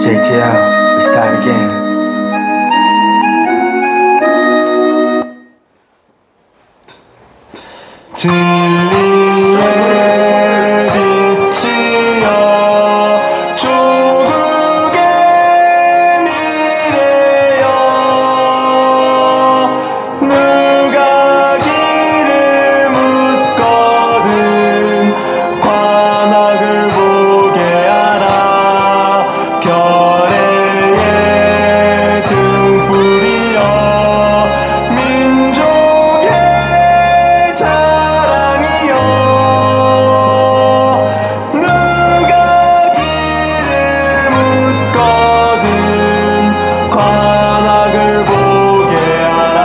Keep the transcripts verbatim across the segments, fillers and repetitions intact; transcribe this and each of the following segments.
J T L, we start again. 진리의 빛이여 조국의 미래여 누가 길을 묻거든 관악을 보게 하라 결의의 등불이여 민족의 자랑이여 누가 길을 묻거든 관악을 보게 하라.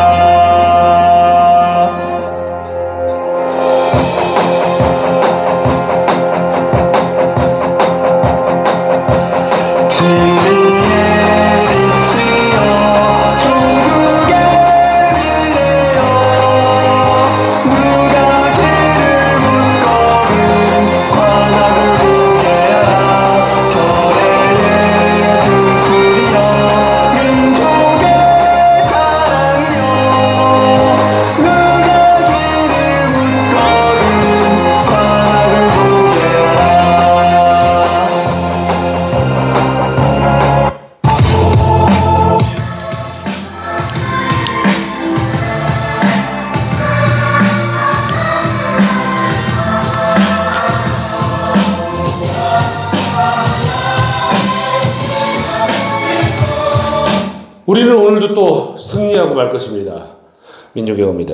진리의 빛이여 조국의 미래여 누가 길을 묻거든 관악을 보게 하라 결의의 등불이여 민족의 자랑이여 누가 길을 묻거든 관악을 보게 하라. 우리는 오늘도 또 승리하고 말 것입니다. 민족의 어입니다.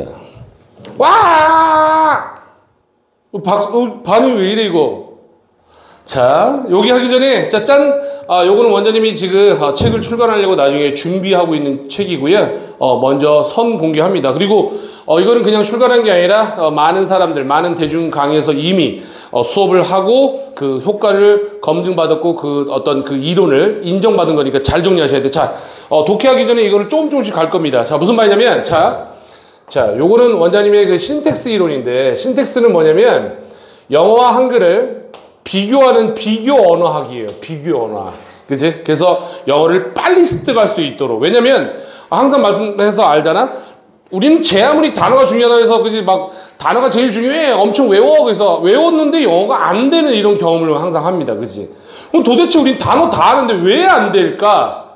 와! 어, 박, 어, 반응이 왜 이래 이거? 자, 여기 하기 전에 자, 짠! 아, 요거는 원장님이 지금 아, 책을 출간하려고 나중에 준비하고 있는 책이고요. 어, 먼저 선 공개합니다. 그리고 어, 이거는 그냥 출간한 게 아니라 어, 많은 사람들, 많은 대중 강의에서 이미 어, 수업을 하고 그 효과를 검증받았고 그 어떤 그 이론을 인정받은 거니까 잘 정리하셔야 돼. 자, 어, 독해하기 전에 이거를 조금 조금씩 갈 겁니다. 자, 무슨 말이냐면 자, 자, 요거는 원장님의 그 신텍스 이론인데 신텍스는 뭐냐면 영어와 한글을 비교하는 비교 언어학이에요. 비교 언어학. 그치? 그래서 영어를 빨리 습득할 수 있도록. 왜냐면 항상 말씀해서 알잖아? 우리는 제 아무리 단어가 중요하다고 해서 그지 막 단어가 제일 중요해 엄청 외워 그래서 외웠는데 영어가 안 되는 이런 경험을 항상 합니다. 그지? 그럼 도대체 우린 단어 다 아는데 왜 안 될까?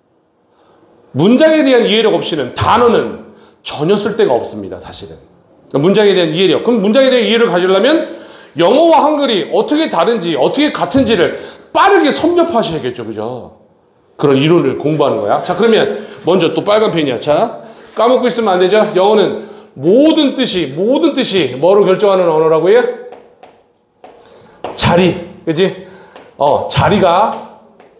문장에 대한 이해력 없이는 단어는 전혀 쓸 데가 없습니다. 사실은. 그러니까 문장에 대한 이해력. 그럼 문장에 대한 이해를 가지려면 영어와 한글이 어떻게 다른지 어떻게 같은지를 빠르게 섭렵하셔야겠죠. 그죠? 그런 이론을 공부하는 거야. 자, 그러면 먼저 또 빨간 펜이야. 자, 까먹고 있으면 안 되죠. 영어는 모든 뜻이 모든 뜻이 뭐로 결정하는 언어라고요? 자리. 그지? 어, 자리가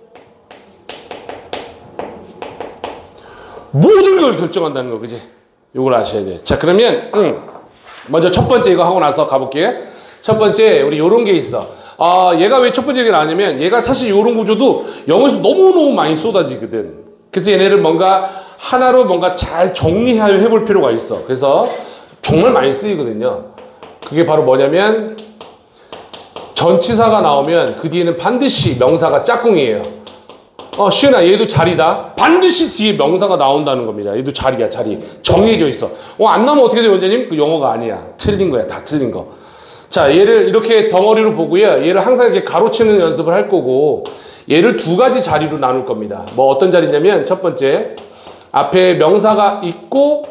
모든 걸 결정한다는 거. 그지? 요걸 아셔야 돼. 자, 그러면 음, 먼저 첫 번째 이거 하고 나서 가볼게요. 첫 번째 우리 요런 게 있어. 아, 얘가 왜 첫 번째가 나냐면 얘가 사실 요런 구조도 영어에서 너무너무 많이 쏟아지거든. 그래서 얘네를 뭔가 하나로 뭔가 잘 정리해 볼 필요가 있어. 그래서 정말 많이 쓰이거든요. 그게 바로 뭐냐면 전치사가 나오면 그 뒤에는 반드시 명사가 짝꿍이에요. 어, 시은아 얘도 자리다. 반드시 뒤에 명사가 나온다는 겁니다. 얘도 자리야, 자리. 정해져 있어. 어, 안 나오면 어떻게 돼, 원장님? 그 영어가 아니야. 틀린 거야. 다 틀린 거. 자, 얘를 이렇게 덩어리로 보고요. 얘를 항상 이렇게 가로치는 연습을 할 거고 얘를 두 가지 자리로 나눌 겁니다. 뭐 어떤 자리냐면 첫 번째 앞에 명사가 있고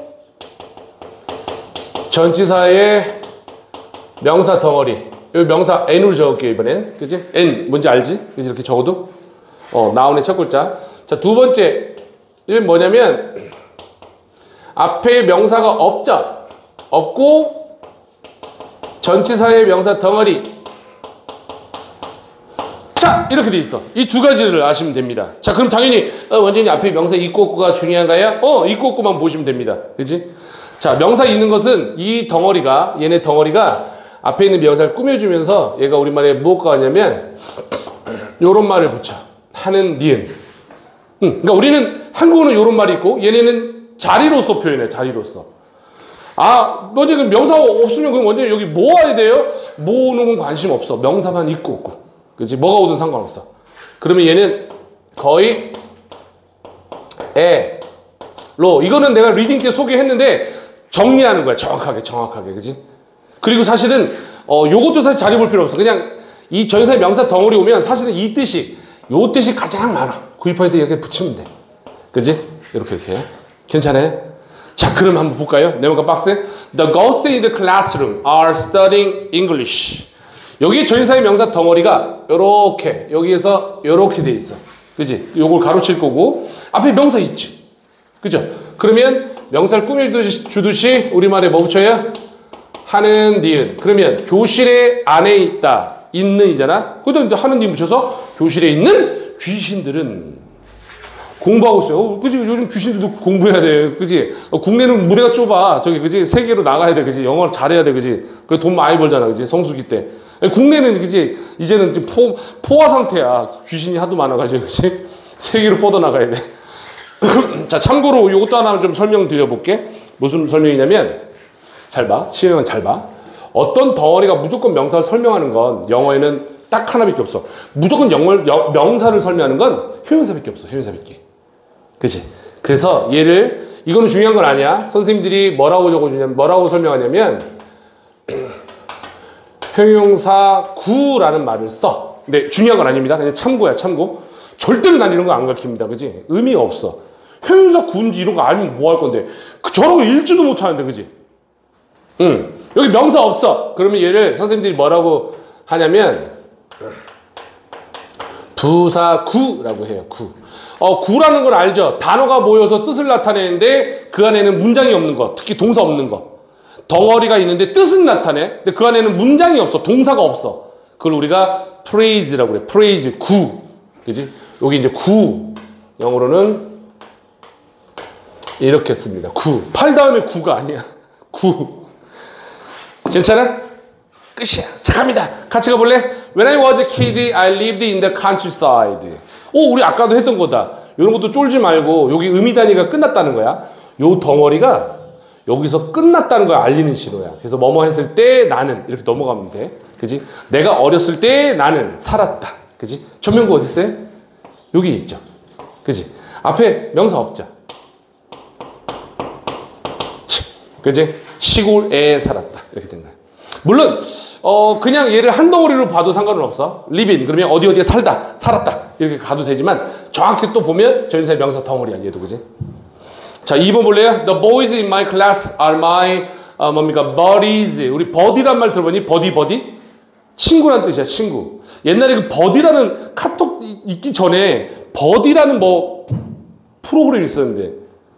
전치사의 명사 덩어리. 여기 명사 N으로 적을게요, 이번엔. 그치? N 뭔지 알지? 그치? 이렇게 적어도 어, 나오네, 첫 글자. 자, 두 번째 이건 뭐냐면 앞에 명사가 없죠. 없고 전치사의 명사 덩어리. 자, 이렇게 돼 있어. 이 두 가지를 아시면 됩니다. 자, 그럼 당연히 어, 원장님 앞에 명사 있고 없고가 중요한가요? 어, 있고 없고만 보시면 됩니다. 그치? 자, 명사 있는 것은 이 덩어리가 얘네 덩어리가 앞에 있는 명사를 꾸며주면서 얘가 우리말에 무엇과 같냐면 요런 말을 붙여. 하는, 니은. 응, 그러니까 우리는 한국어는 요런 말이 있고 얘네는 자리로서 표현해. 자리로서. 아, 먼저 그 명사가 없으면 그럼 원장님 여기 뭐 해야 돼요? 뭐 오는 건 관심 없어. 명사만 있고 없고. 그치? 뭐가 오든 상관없어. 그러면 얘는 거의 에로 이거는 내가 리딩 때 소개했는데 정리하는 거야. 정확하게 정확하게 그지? 그리고 사실은 어 요것도 사실 잘 해볼 필요 없어. 그냥 이 전사의 명사 덩어리 오면 사실은 이 뜻이 요 뜻이 가장 많아. 구십 퍼센트 이렇게 붙이면 돼. 그지? 이렇게 이렇게 괜찮아요? 자 그럼 한번 볼까요? 네모칸 박스. The girls in the classroom are studying English. 여기 전사의 명사 덩어리가 요렇게 여기에서 요렇게 돼 있어. 그지? 요걸 가로칠 거고 앞에 명사 있지. 그죠? 그러면 명사를 꾸며주듯이 우리말에 뭐 붙여요? 하는 니은. 그러면 교실에 안에 있다. 있는 이잖아. 그래도 하는 니은 붙여서 교실에 있는 귀신들은 공부하고 있어요. 어, 그지? 요즘 귀신들도 공부해야 돼. 그지? 어, 국내는 무대가 좁아. 저기, 그지? 세계로 나가야 돼. 그지? 영어를 잘해야 돼. 그지? 그 돈 많이 벌잖아. 그지? 성수기 때. 국내는, 그지? 이제는 지금 포, 포화 상태야. 귀신이 하도 많아가지고, 그지? 세계로 뻗어나가야 돼. 자, 참고로 이것도 하나 좀 설명드려볼게. 무슨 설명이냐면, 잘 봐. 시험은 잘 봐. 어떤 덩어리가 무조건 명사를 설명하는 건 영어에는 딱 하나밖에 없어. 무조건 영어, 명사를 설명하는 건 효용사밖에 없어. 효용사밖에. 그치? 그래서 얘를, 이거는 중요한 건 아니야. 선생님들이 뭐라고 적어주냐면, 뭐라고 설명하냐면, 형용사 구라는 말을 써. 근데 중요한 건 아닙니다. 그냥 참고야, 참고. 절대로 난 이런 거 안 가르칩니다. 그지? 의미가 없어. 형용사 구인지 이런 거 알면 뭐 할 건데. 그 저런 거 읽지도 못하는데, 그지? 응. 여기 명사 없어. 그러면 얘를 선생님들이 뭐라고 하냐면, 부사구라고 해요. 구. 어, 구라는 걸 알죠? 단어가 모여서 뜻을 나타내는데 그 안에는 문장이 없는 거. 특히 동사 없는 거. 덩어리가 있는데 뜻은 나타내. 근데 그 안에는 문장이 없어. 동사가 없어. 그걸 우리가 phrase라고 그래. phrase, 구. 그지? 여기 이제 구. 영어로는 이렇게 씁니다. 구. 팔 다음에 구가 아니야. 구. 괜찮아? 끝이야. 자, 갑니다. 같이 가볼래? When I was a kid, I lived in the countryside. 오, 우리 아까도 했던 거다. 이런 것도 쫄지 말고 여기 의미 단위가 끝났다는 거야. 요 덩어리가 여기서 끝났다는 걸 알리는 신호야. 그래서 뭐뭐 했을 때 나는 이렇게 넘어가면 돼. 그지? 내가 어렸을 때 나는 살았다. 그지? 전면구 어디 있어요? 여기 있죠. 그지? 앞에 명사 없죠. 그지? 시골에 살았다. 이렇게 된 거야. 물론 어 그냥 얘를 한 덩어리로 봐도 상관은 없어. live in 그러면 어디 어디에 살다, 살았다 이렇게 가도 되지만 정확히 또 보면 전사의 명사 덩어리야 얘도. 그지? 자, 이 번 볼래요? The boys in my class are my 어, 뭡니까? buddies. 우리 buddy란 말 들어보니 buddy buddy? 친구란 뜻이야. 친구. 옛날에 그 buddy라는 카톡 있기 전에 buddy라는 뭐 프로그램이 있었는데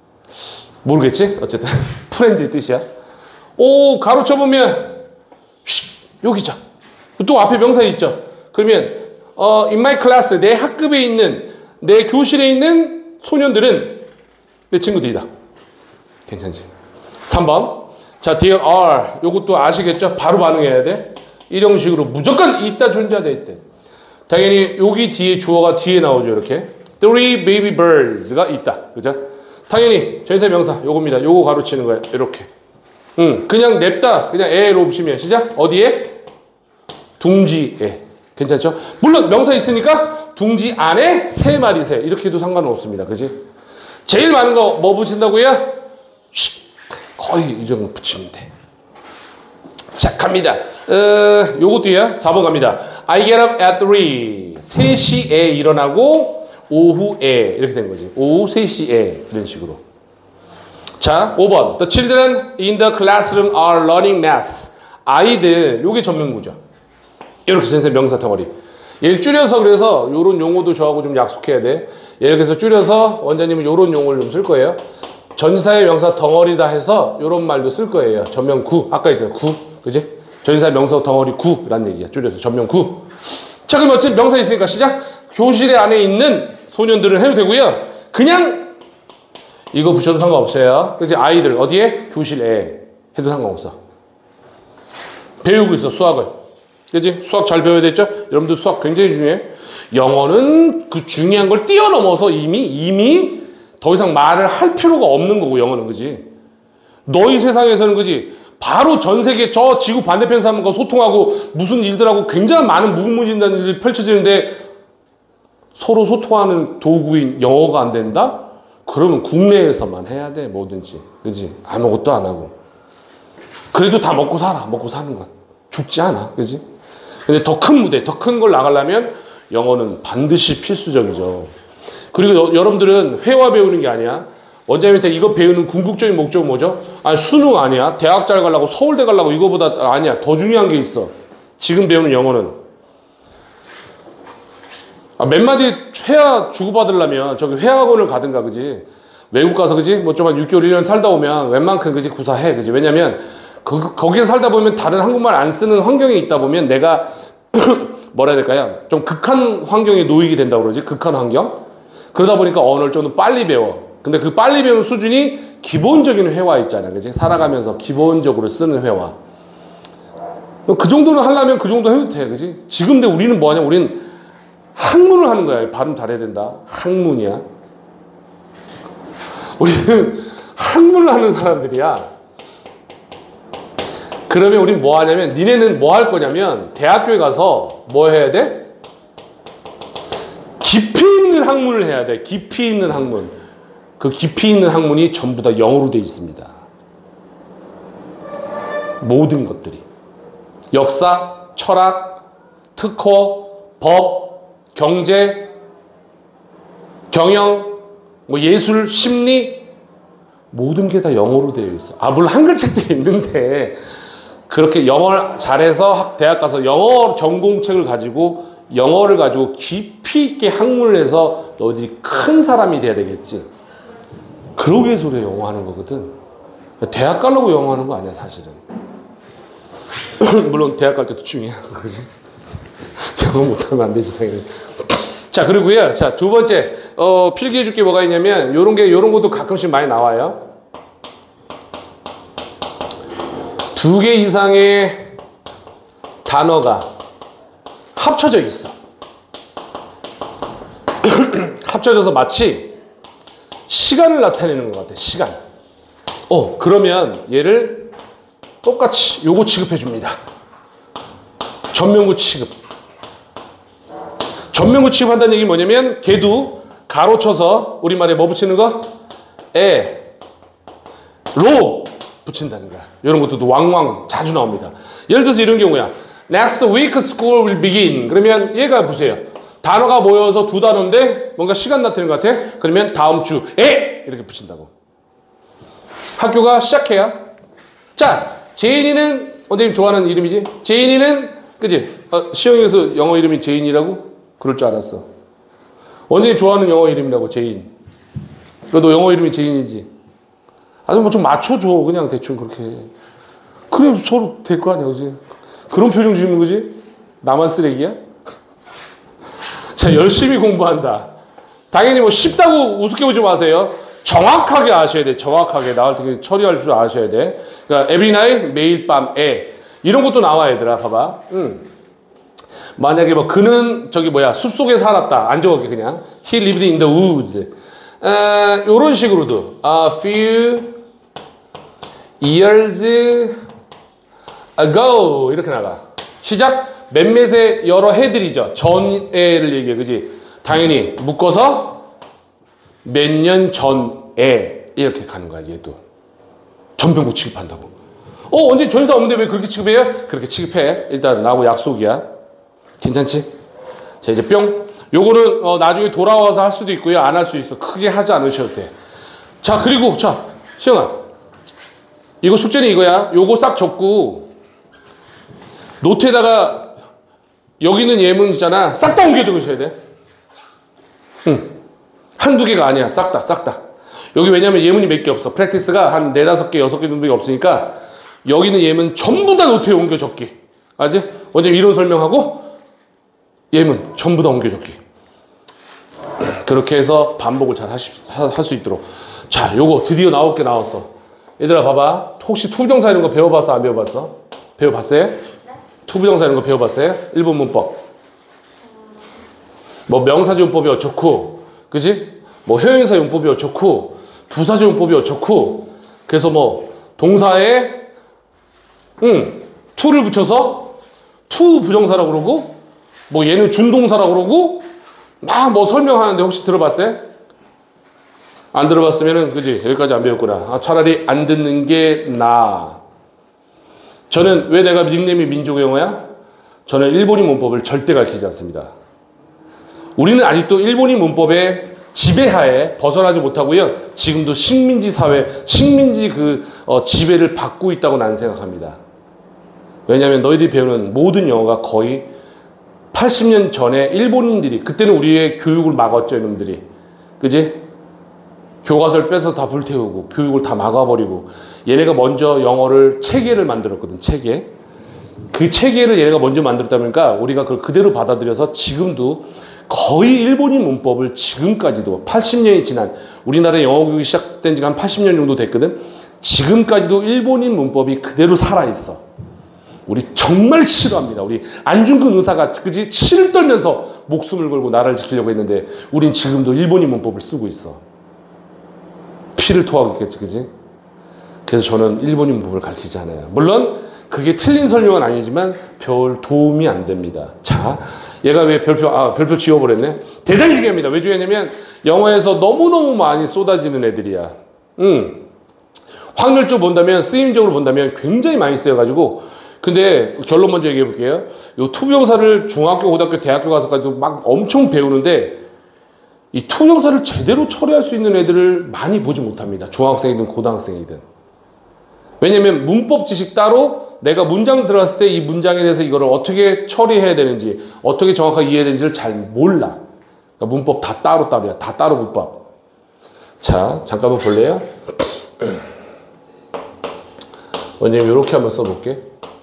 모르겠지? 어쨌든 프렌드의 뜻이야. 오, 가로쳐보면 여기죠. 또 앞에 명사 있죠. 그러면 어, in my class, 내 학급에 있는, 내 교실에 있는 소년들은 내 친구들이다. 괜찮지? 삼 번. 자, there are. 요것도 아시겠죠? 바로 반응해야 돼. 이런 식으로 무조건 있다, 존재하다 있대. 당연히 여기 뒤에 주어가 뒤에 나오죠. 이렇게. Three baby birds가 있다. 그죠? 당연히 전세 명사 요겁니다. 요거 가로치는 거야. 이렇게. 응, 그냥 냅다. 그냥 애로 붙이면 시작. 어디에? 둥지에. 괜찮죠? 물론 명사 있으니까 둥지 안에 세 마리 새. 이렇게 해도 상관은 없습니다. 그지? 제일 많은 거 뭐 붙인다고요? 거의 이 정도 붙이면 돼. 자, 갑니다. 어, 요것도요. 사 번 갑니다. I get up at three. 세 시에 일어나고 오후에 이렇게 된 거지. 오후 세 시에 이런 식으로. 자, 오 번. The children in the classroom are learning math. 아이들, 요게 전면구죠. 이렇게 선생님 명사 덩어리. 얘를 줄여서 그래서 요런 용어도 저하고 좀 약속해야 돼. 예를 들어서 줄여서 원장님은 요런 용어를 좀 쓸 거예요. 전사의 명사 덩어리다 해서 요런 말도 쓸 거예요. 전면구. 아까 있잖아. 구. 그지? 전사의 명사 덩어리 구라는 얘기야. 줄여서 전면구. 자, 그럼 어쨌든 명사 있으니까 시작. 교실에 안에 있는 소년들은 해도 되고요. 그냥 이거 붙여도 상관없어요. 그지? 아이들 어디에? 교실에 해도 상관없어. 배우고 있어, 수학을. 그지? 수학 잘 배워야 되죠? 여러분들 수학 굉장히 중요해. 영어는 그 중요한 걸 뛰어넘어서 이미 이미 더 이상 말을 할 필요가 없는 거고, 영어는. 그지? 너희 세상에서는 그지? 바로 전 세계 저 지구 반대편 사람과 소통하고 무슨 일들하고 굉장히 많은 무궁무진한 일이 펼쳐지는데 서로 소통하는 도구인 영어가 안 된다? 그러면 국내에서만 해야 돼, 뭐든지. 그지? 아무것도 안 하고. 그래도 다 먹고 살아, 먹고 사는 것. 죽지 않아, 그지? 근데 더 큰 무대, 더 큰 걸 나가려면 영어는 반드시 필수적이죠. 그리고 여, 여러분들은 회화 배우는 게 아니야. 원장님한테 이거 배우는 궁극적인 목적은 뭐죠? 아니, 수능 아니야. 대학 잘 가려고, 서울대 가려고 이거보다 아니야. 더 중요한 게 있어. 지금 배우는 영어는. 아, 몇 마디 회화 주고받으려면 저기 회화학원을 가든가, 그지? 외국 가서, 그지? 뭐 좀 한 육 개월, 일 년 살다 오면 웬만큼, 그지? 구사해, 그지? 왜냐면 그, 거기에 살다 보면 다른 한국말 안 쓰는 환경에 있다 보면 내가 뭐라 해야 될까요? 좀 극한 환경에 놓이게 된다고 그러지? 극한 환경? 그러다 보니까 언어를 좀 더 빨리 배워. 근데 그 빨리 배우는 수준이 기본적인 회화 있잖아, 그지? 살아가면서 기본적으로 쓰는 회화. 그 정도는 하려면 그 정도 해도 돼, 그지? 지금 근데 우리는 뭐하냐? 우리는 학문을 하는 거야. 발음 잘해야 된다. 학문이야. 우리는 학문을 하는 사람들이야. 그러면 우린 뭐 하냐면, 니네는 뭐 할 거냐면, 대학교에 가서 뭐 해야 돼? 깊이 있는 학문을 해야 돼. 깊이 있는 학문. 그 깊이 있는 학문이 전부 다 영어로 되어 있습니다. 모든 것들이. 역사, 철학, 특허, 법, 경제, 경영, 뭐 예술, 심리, 모든 게 다 영어로 되어 있어. 아, 물론 한글책도 있는데, 그렇게 영어를 잘해서 대학 가서 영어 전공책을 가지고 영어를 가지고 깊이 있게 학문을 해서 너희들이 큰 사람이 돼야 되겠지. 그러기 위해서 우리가 영어 하는 거거든. 대학 가려고 영어 하는 거 아니야, 사실은. 물론 대학 갈 때도 중요해. 그지? 영어 못하면 안 되지, 당연히. 자, 그리고요. 자, 두 번째, 어, 필기해 줄 게 뭐가 있냐면, 요런 게, 요런 것도 가끔씩 많이 나와요. 두 개 이상의 단어가 합쳐져 있어. 합쳐져서 마치 시간을 나타내는 것 같아, 시간. 어, 그러면 얘를 똑같이 요거 취급해 줍니다. 전면구 취급. 전면구 취급한다는 얘기 뭐냐면, 걔도 가로쳐서 우리말에 뭐 붙이는 거? 에, 로 붙인다는 거야. 이런 것도 왕왕 자주 나옵니다. 예를 들어서 이런 경우야. Next week school will begin. 그러면 얘가 보세요. 단어가 모여서 두 단어인데 뭔가 시간 나타내는 것 같아. 그러면 다음 주에 이렇게 붙인다고. 학교가 시작해요. 자, 제인이는 원장님 좋아하는 이름이지? 제인이는 그지? 어, 시영에서 영어 이름이 제인이라고? 그럴 줄 알았어. 원장님 좋아하는 영어 이름이라고, 제인. 너 영어 이름이 제인이지? 아주 뭐 좀 맞춰줘. 그냥 대충 그렇게. 그래 서로 될 거 아니야, 그지? 그런 표정 지는 거지? 나만 쓰레기야? 자, 열심히 공부한다. 당연히 뭐 쉽다고 우습게 보지 마세요. 정확하게 아셔야 돼. 정확하게 나올 때 처리할 줄 아셔야 돼. 그러니까 every night, 매일 밤에 이런 것도 나와, 얘들아. 봐봐. 음. 만약에 뭐 그는 저기 뭐야 숲속에 살았다. 안 적을게 그냥. He lived in the woods. 에, 요런 식으로도 a few years ago 이렇게 나가. 시작. 몇몇의 여러 해들이죠. 전에를 얘기해, 그지? 당연히 묶어서 몇 년 전에 이렇게 가는 거야. 얘도 전병구 취급한다고. 어, 언제 전사 없는데 왜 그렇게 취급해요? 그렇게 취급해. 일단 나하고 약속이야. 괜찮지? 자, 이제 뿅. 요거는 어, 나중에 돌아와서 할 수도 있고요. 안 할 수 있어. 크게 하지 않으셔도 돼. 자, 그리고 자, 시영아. 이거 숙제는 이거야. 요거 싹 적고 노트에다가 여기 있는 예문 있잖아. 싹 다 옮겨 적으셔야 돼. 응. 한두 개가 아니야. 싹 다, 싹 다. 여기 왜냐면 예문이 몇 개 없어. 프랙티스가 한 네다섯 개, 여섯 개 정도밖에 없으니까 여기 있는 예문 전부 다 노트에 옮겨 적기. 알지? 원장님 이론 설명하고 예문 전부 다 옮겨 적기. 그렇게 해서 반복을 잘 할 수 있도록. 자, 요거 드디어 나올 게 나왔어. 얘들아 봐봐. 혹시 투부정사 이런 거 배워봤어? 안 배워봤어? 배워봤어요? 네? 투부정사 이런 거 배워봤어요? 일본 문법. 뭐 명사조 용법이 어쩌고, 그지? 뭐 형용사 용법이 어쩌고, 부사조 용법이 어쩌고. 그래서 뭐 동사에 응, to를 붙여서 투 부정사라고 그러고, 뭐 얘는 준동사라고 그러고, 막 뭐 설명하는데 혹시 들어봤어요? 안 들어봤으면은 그지 여기까지 안 배웠구나. 아, 차라리 안 듣는 게 나아. 저는 왜 내가 닉네임이 민족의 영어야? 저는 일본인 문법을 절대 가르치지 않습니다. 우리는 아직도 일본인 문법의 지배하에 벗어나지 못하고요. 지금도 식민지 사회, 식민지 그 어, 지배를 받고 있다고 나는 생각합니다. 왜냐하면 너희들이 배우는 모든 영어가 거의 팔십 년 전에 일본인들이, 그때는 우리의 교육을 막았죠, 이놈들이. 그지? 교과서를 빼서 다 불태우고 교육을 다 막아버리고, 얘네가 먼저 영어를 체계를 만들었거든. 체계. 그 체계를 얘네가 먼저 만들었다 보니까 우리가 그걸 그대로 받아들여서 지금도 거의 일본인 문법을 지금까지도 팔십 년이 지난, 우리나라의 영어 교육이 시작된 지가 한 팔십 년 정도 됐거든. 지금까지도 일본인 문법이 그대로 살아있어. 우리 정말 싫어합니다. 우리 안중근 의사가 그지 치를 떨면서 목숨을 걸고 나라를 지키려고 했는데 우린 지금도 일본인 문법을 쓰고 있어. 피를 토하겠지, 그지? 그래서 저는 일본인 문법을 가르치지 않아요. 물론 그게 틀린 설명은 아니지만 별 도움이 안 됩니다. 자, 얘가 왜 별표, 아, 별표 지워버렸네? 대단히 중요합니다. 왜 중요하냐면 영어에서 너무너무 많이 쏟아지는 애들이야. 음. 확률적으로 본다면, 쓰임적으로 본다면 굉장히 많이 쓰여가지고, 근데 결론 먼저 얘기해 볼게요. 요 투부정사를 중학교, 고등학교, 대학교 가서까지도 막 엄청 배우는데 이 투부정사를 제대로 처리할 수 있는 애들을 많이 보지 못합니다. 중학생이든 고등학생이든. 왜냐면 문법 지식 따로 내가 문장 들어갔을 때 이 문장에 대해서 이거를 어떻게 처리해야 되는지, 어떻게 정확하게 이해해야 되는지를 잘 몰라. 그러니까 문법 다 따로 따로야. 다 따로 문법. 자, 잠깐만 볼래요? 원장님 이렇게 한번 써볼게.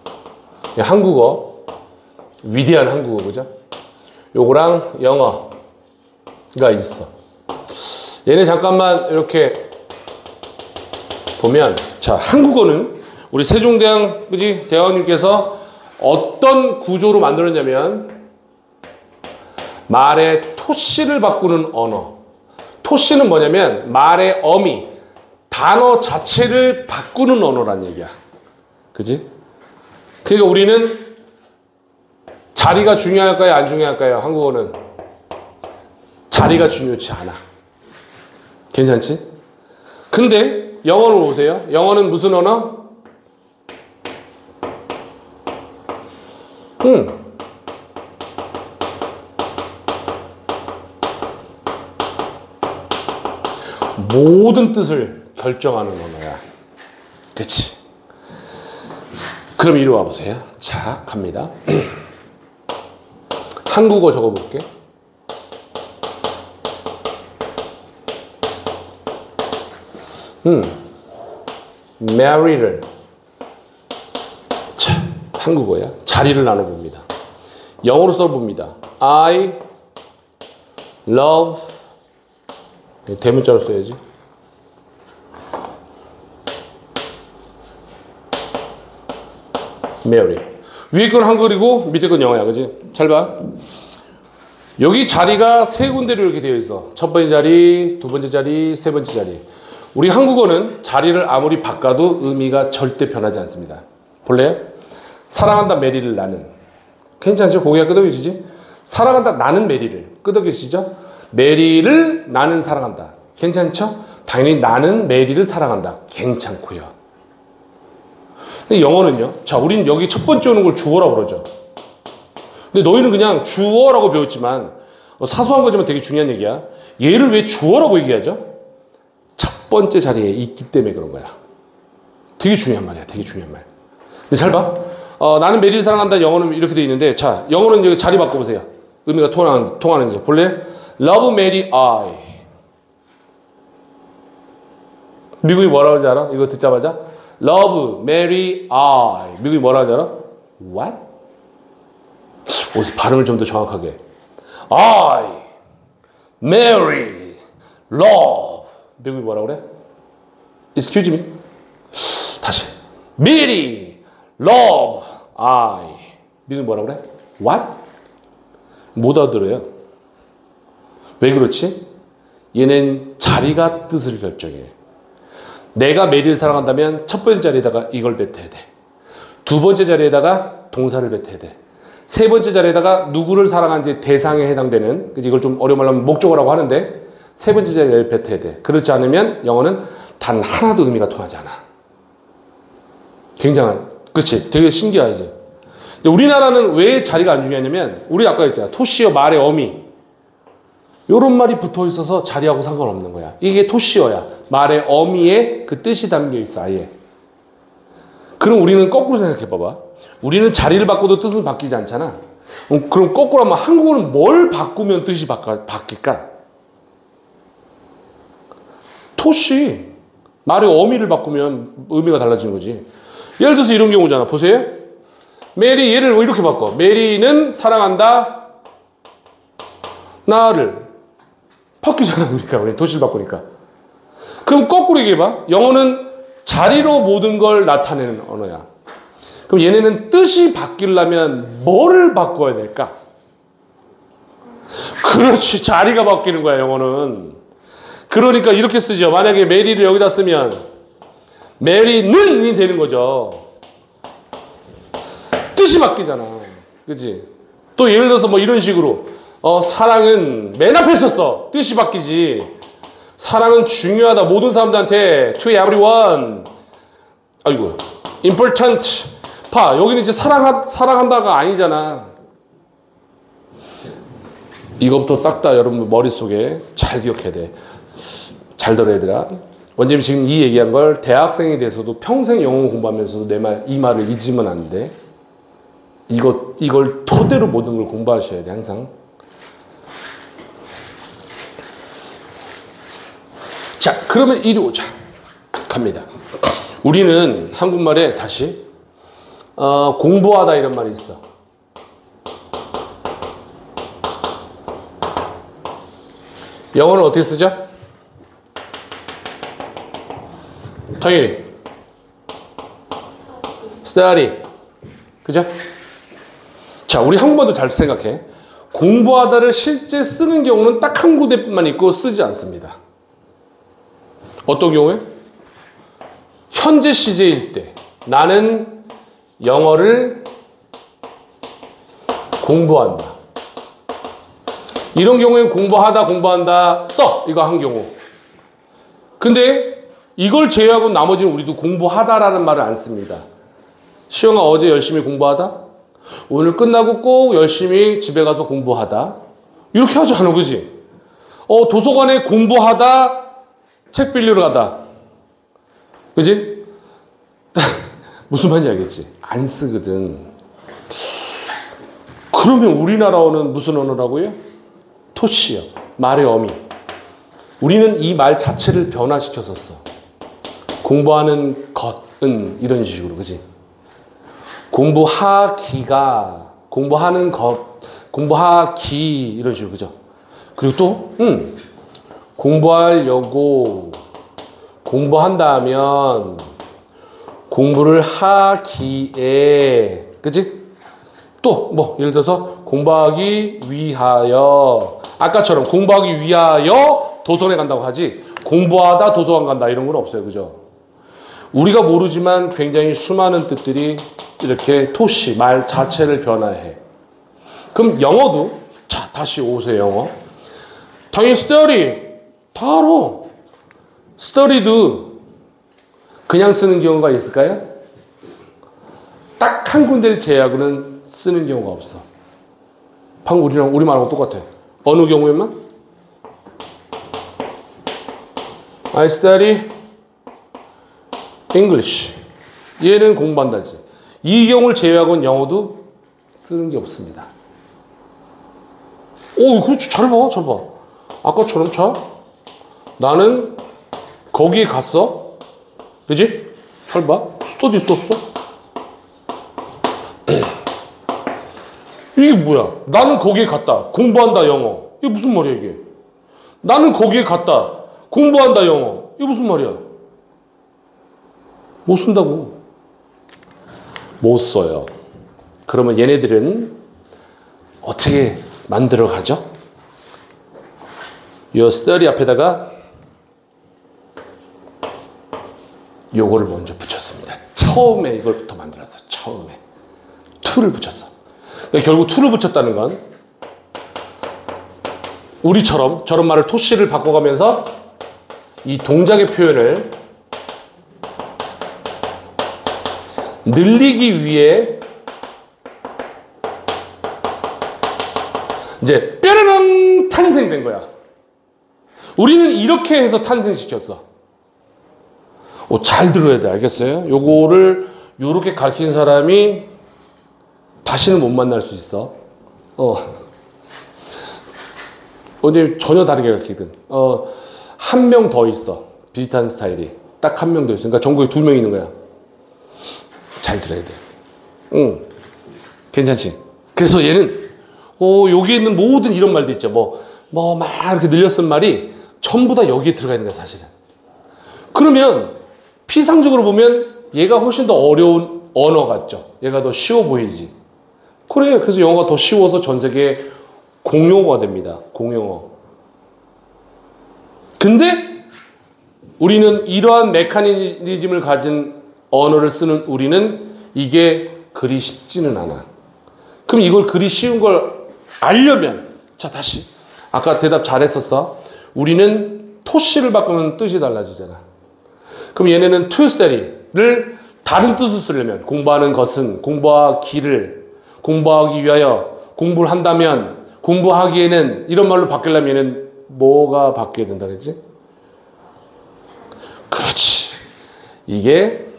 한국어, 위대한 한국어, 그죠? 요거랑 영어가 있어. 얘네 잠깐만 이렇게 보면, 자, 한국어는 우리 세종대왕, 그지? 대왕님께서 어떤 구조로 만들었냐면, 말의 토씨를 바꾸는 언어. 토씨는 뭐냐면, 말의 어미, 단어 자체를 바꾸는 언어란 얘기야. 그지? 그러니까 우리는 자리가 중요할까요? 안 중요할까요? 한국어는 자리가 중요치 않아. 괜찮지? 근데 영어는 보세요. 영어는 무슨 언어? 음. 모든 뜻을 결정하는 언어야. 그치? 그럼 이리 와보세요. 자, 갑니다. 한국어 적어볼게. 음, marry를. 자, 한국어야. 자리를 나눠봅니다. 영어로 써봅니다. I love, 대문자로 써야지. Mary. 위에 건 한글이고 밑에 건 영어야, 그지? 잘 봐. 여기 자리가 세 군데로 이렇게 되어 있어. 첫 번째 자리, 두 번째 자리, 세 번째 자리. 우리 한국어는 자리를 아무리 바꿔도 의미가 절대 변하지 않습니다. 볼래요? 사랑한다 메리를 나는. 괜찮죠? 고개가 끄덕여지지? 사랑한다 나는 메리를. 끄덕여지죠? 메리를 나는 사랑한다. 괜찮죠? 당연히 나는 메리를 사랑한다. 괜찮고요. 근데 영어는요. 자, 우린 여기 첫 번째 오는 걸 주어라고 그러죠. 근데 너희는 그냥 주어라고 배웠지만, 사소한 거지만 되게 중요한 얘기야. 얘를 왜 주어라고 얘기하죠? 첫 번째 자리에 있기 때문에 그런 거야. 되게 중요한 말이야. 되게 중요한 말. 근데 잘 봐. 어, 나는 메리를 사랑한다. 영어는 이렇게 돼 있는데, 자, 영어는 이제 자리 바꿔보세요. 의미가 통하는, 통하는지. 볼래? Love Mary I. 미국이 뭐라고 하는지 알아? 이거 듣자마자? Love Mary I. 미국이 뭐라고 하는지 알아? What? 어디서 발음을 좀 더 정확하게. I, Mary, love. 미국이 뭐라고 그래? Excuse me. 다시. Mary, love, I. 미국이 뭐라고 그래? What? 못 알아들어요. 왜 그렇지? 얘는 자리가 뜻을 결정해. 내가 메리를 사랑한다면 첫 번째 자리에다가 이걸 뱉어야 돼. 두 번째 자리에다가 동사를 뱉어야 돼. 세 번째 자리에다가 누구를 사랑한지 대상에 해당되는, 그치? 이걸 좀 어려운 말로 하면 목적어라고 하는데 세 번째 자리에 뱉어야 돼. 그렇지 않으면 영어는 단 하나도 의미가 통하지 않아. 굉장한, 그치? 되게 신기하지. 근데 우리나라는 왜 자리가 안 중요하냐면 우리 아까 했잖아. 토시어 말의 어미. 요런 말이 붙어 있어서 자리하고 상관없는 거야. 이게 토시어야. 말의 어미에 그 뜻이 담겨 있어, 아예. 그럼 우리는 거꾸로 생각해 봐봐. 우리는 자리를 바꿔도 뜻은 바뀌지 않잖아. 그럼 거꾸로 하면 한국어는 뭘 바꾸면 뜻이 바꿔, 바뀔까? 토시. 말의 어미를 바꾸면 의미가 달라지는 거지. 예를 들어서 이런 경우잖아. 보세요. 메리, 얘를 이렇게 바꿔. 메리는 사랑한다. 나를. 바뀌잖아. 그러니까 우리 토시를 바꾸니까. 그럼 거꾸로 얘기해봐. 영어는 자리로 모든 걸 나타내는 언어야. 그럼 얘네는 뜻이 바뀌려면 뭐를 바꿔야 될까? 그렇지. 자리가 바뀌는 거야, 영어는. 그러니까 이렇게 쓰죠. 만약에 메리를 여기다 쓰면 메리는이 되는 거죠. 뜻이 바뀌잖아. 그치? 또 예를 들어서 뭐 이런 식으로 어, 사랑은 맨 앞에 썼어. 뜻이 바뀌지. 사랑은 중요하다. 모든 사람들한테 to everyone. 아이고. important. 봐. 여기는 이제 사랑하, 사랑한다가 아니잖아. 이것부터 싹 다 여러분 머릿속에 잘 기억해야 돼. 잘 들어 얘들아. 원장님 지금 이 얘기한 걸 대학생이 돼서도 평생 영어 공부하면서도 내 말, 이 말을 잊으면 안 돼. 이거, 이걸 토대로 모든 걸 공부하셔야 돼, 항상. 자, 그러면 이리 오자. 갑니다. 우리는 한국말에 다시, 어, 공부하다 이런 말이 있어. 영어는 어떻게 쓰죠? 당연히 study. 그죠? 자, 우리 한국말도 잘 생각해. 공부하다를 실제 쓰는 경우는 딱 한 군데만 있고 쓰지 않습니다. 어떤 경우에? 현재 시제일 때 나는 영어를 공부한다. 이런 경우엔 공부하다, 공부한다 써. 이거 한 경우. 근데 이걸 제외하고 나머지는 우리도 공부하다라는 말을 안 씁니다. 시영아 어제 열심히 공부하다? 오늘 끝나고 꼭 열심히 집에 가서 공부하다? 이렇게 하지 않아, 그지? 어, 도서관에 공부하다, 책 빌리러 가다. 그지? 무슨 말인지 알겠지? 안 쓰거든. 그러면 우리나라어는 무슨 언어라고요? 토시어. 말의 어미. 우리는 이 말 자체를 변화시켜서 써. 공부하는 것은 이런 식으로, 그지? 공부하기가, 공부하는 것, 공부하기, 이런 식으로, 그죠? 그리고 또, 음, 공부하려고, 공부한다면, 공부를 하기에, 그지? 또, 뭐, 예를 들어서, 공부하기 위하여, 아까처럼 공부하기 위하여 도서관에 간다고 하지, 공부하다 도서관 간다, 이런 건 없어요, 그죠? 우리가 모르지만 굉장히 수많은 뜻들이 이렇게 토시, 말 자체를 변화해. 그럼 영어도, 자, 다시 오세요, 영어. 당연히 study, 다 알아. study도 그냥 쓰는 경우가 있을까요? 딱 한 군데를 제외하고는 쓰는 경우가 없어. 방금 우리랑, 우리말하고 똑같아. 어느 경우에만? I study English. 얘는 공부한다지. 이 경우를 제외하고는 영어도 쓰는 게 없습니다. 오, 그렇지. 잘 봐, 잘 봐. 아까처럼 자. 나는 거기에 갔어. 그지? 잘 봐. 스터디 썼어. 이게 뭐야? 나는 거기에 갔다. 공부한다, 영어. 이게 무슨 말이야, 이게? 나는 거기에 갔다. 공부한다, 영어. 이게 무슨 말이야? 못 쓴다고. 못 써요. 그러면 얘네들은 어떻게 만들어 가죠? 이 study 앞에다가 요거를 먼저 붙였습니다. 처음에 이걸부터 만들었어. 처음에. to를 붙였어. 그러니까 결국 to를 붙였다는 건 우리처럼 저런 말을 토씨를 바꿔가면서 이 동작의 표현을 늘리기 위해 이제 뾰로롱 탄생된 거야. 우리는 이렇게 해서 탄생시켰어. 오, 잘 들어야 돼. 알겠어요? 요거를 요렇게 가르치는 사람이 다시는 못 만날 수 있어. 어. 어제 전혀 다르게 가르치거든. 어, 한 명 더 있어. 비슷한 스타일이. 딱 한 명 더 있어. 그러니까 전국에 두 명 있는 거야. 잘 들어야 돼. 응. 괜찮지? 그래서 얘는, 오, 여기에 있는 모든 이런 말도 있죠. 뭐, 뭐, 막 이렇게 늘려 쓴 말이 전부 다 여기에 들어가 있는 거야, 사실은. 그러면, 피상적으로 보면 얘가 훨씬 더 어려운 언어 같죠? 얘가 더 쉬워 보이지? 그래. 그래서 영어가 더 쉬워서 전 세계에 공용어가 됩니다. 공용어. 근데 우리는 이러한 메커니즘을 가진 언어를 쓰는 우리는 이게 그리 쉽지는 않아. 그럼 이걸 그리 쉬운 걸 알려면, 자, 다시. 아까 대답 잘했었어. 우리는 토씨를 바꾸면 뜻이 달라지잖아. 그럼 얘네는 to study를 다른 뜻으로 쓰려면, 공부하는 것은, 공부하기를, 공부하기 위하여, 공부를 한다면, 공부하기에는, 이런 말로 바뀌려면 얘는 뭐가 바뀌어야 된다 그랬지? 그렇지. 이게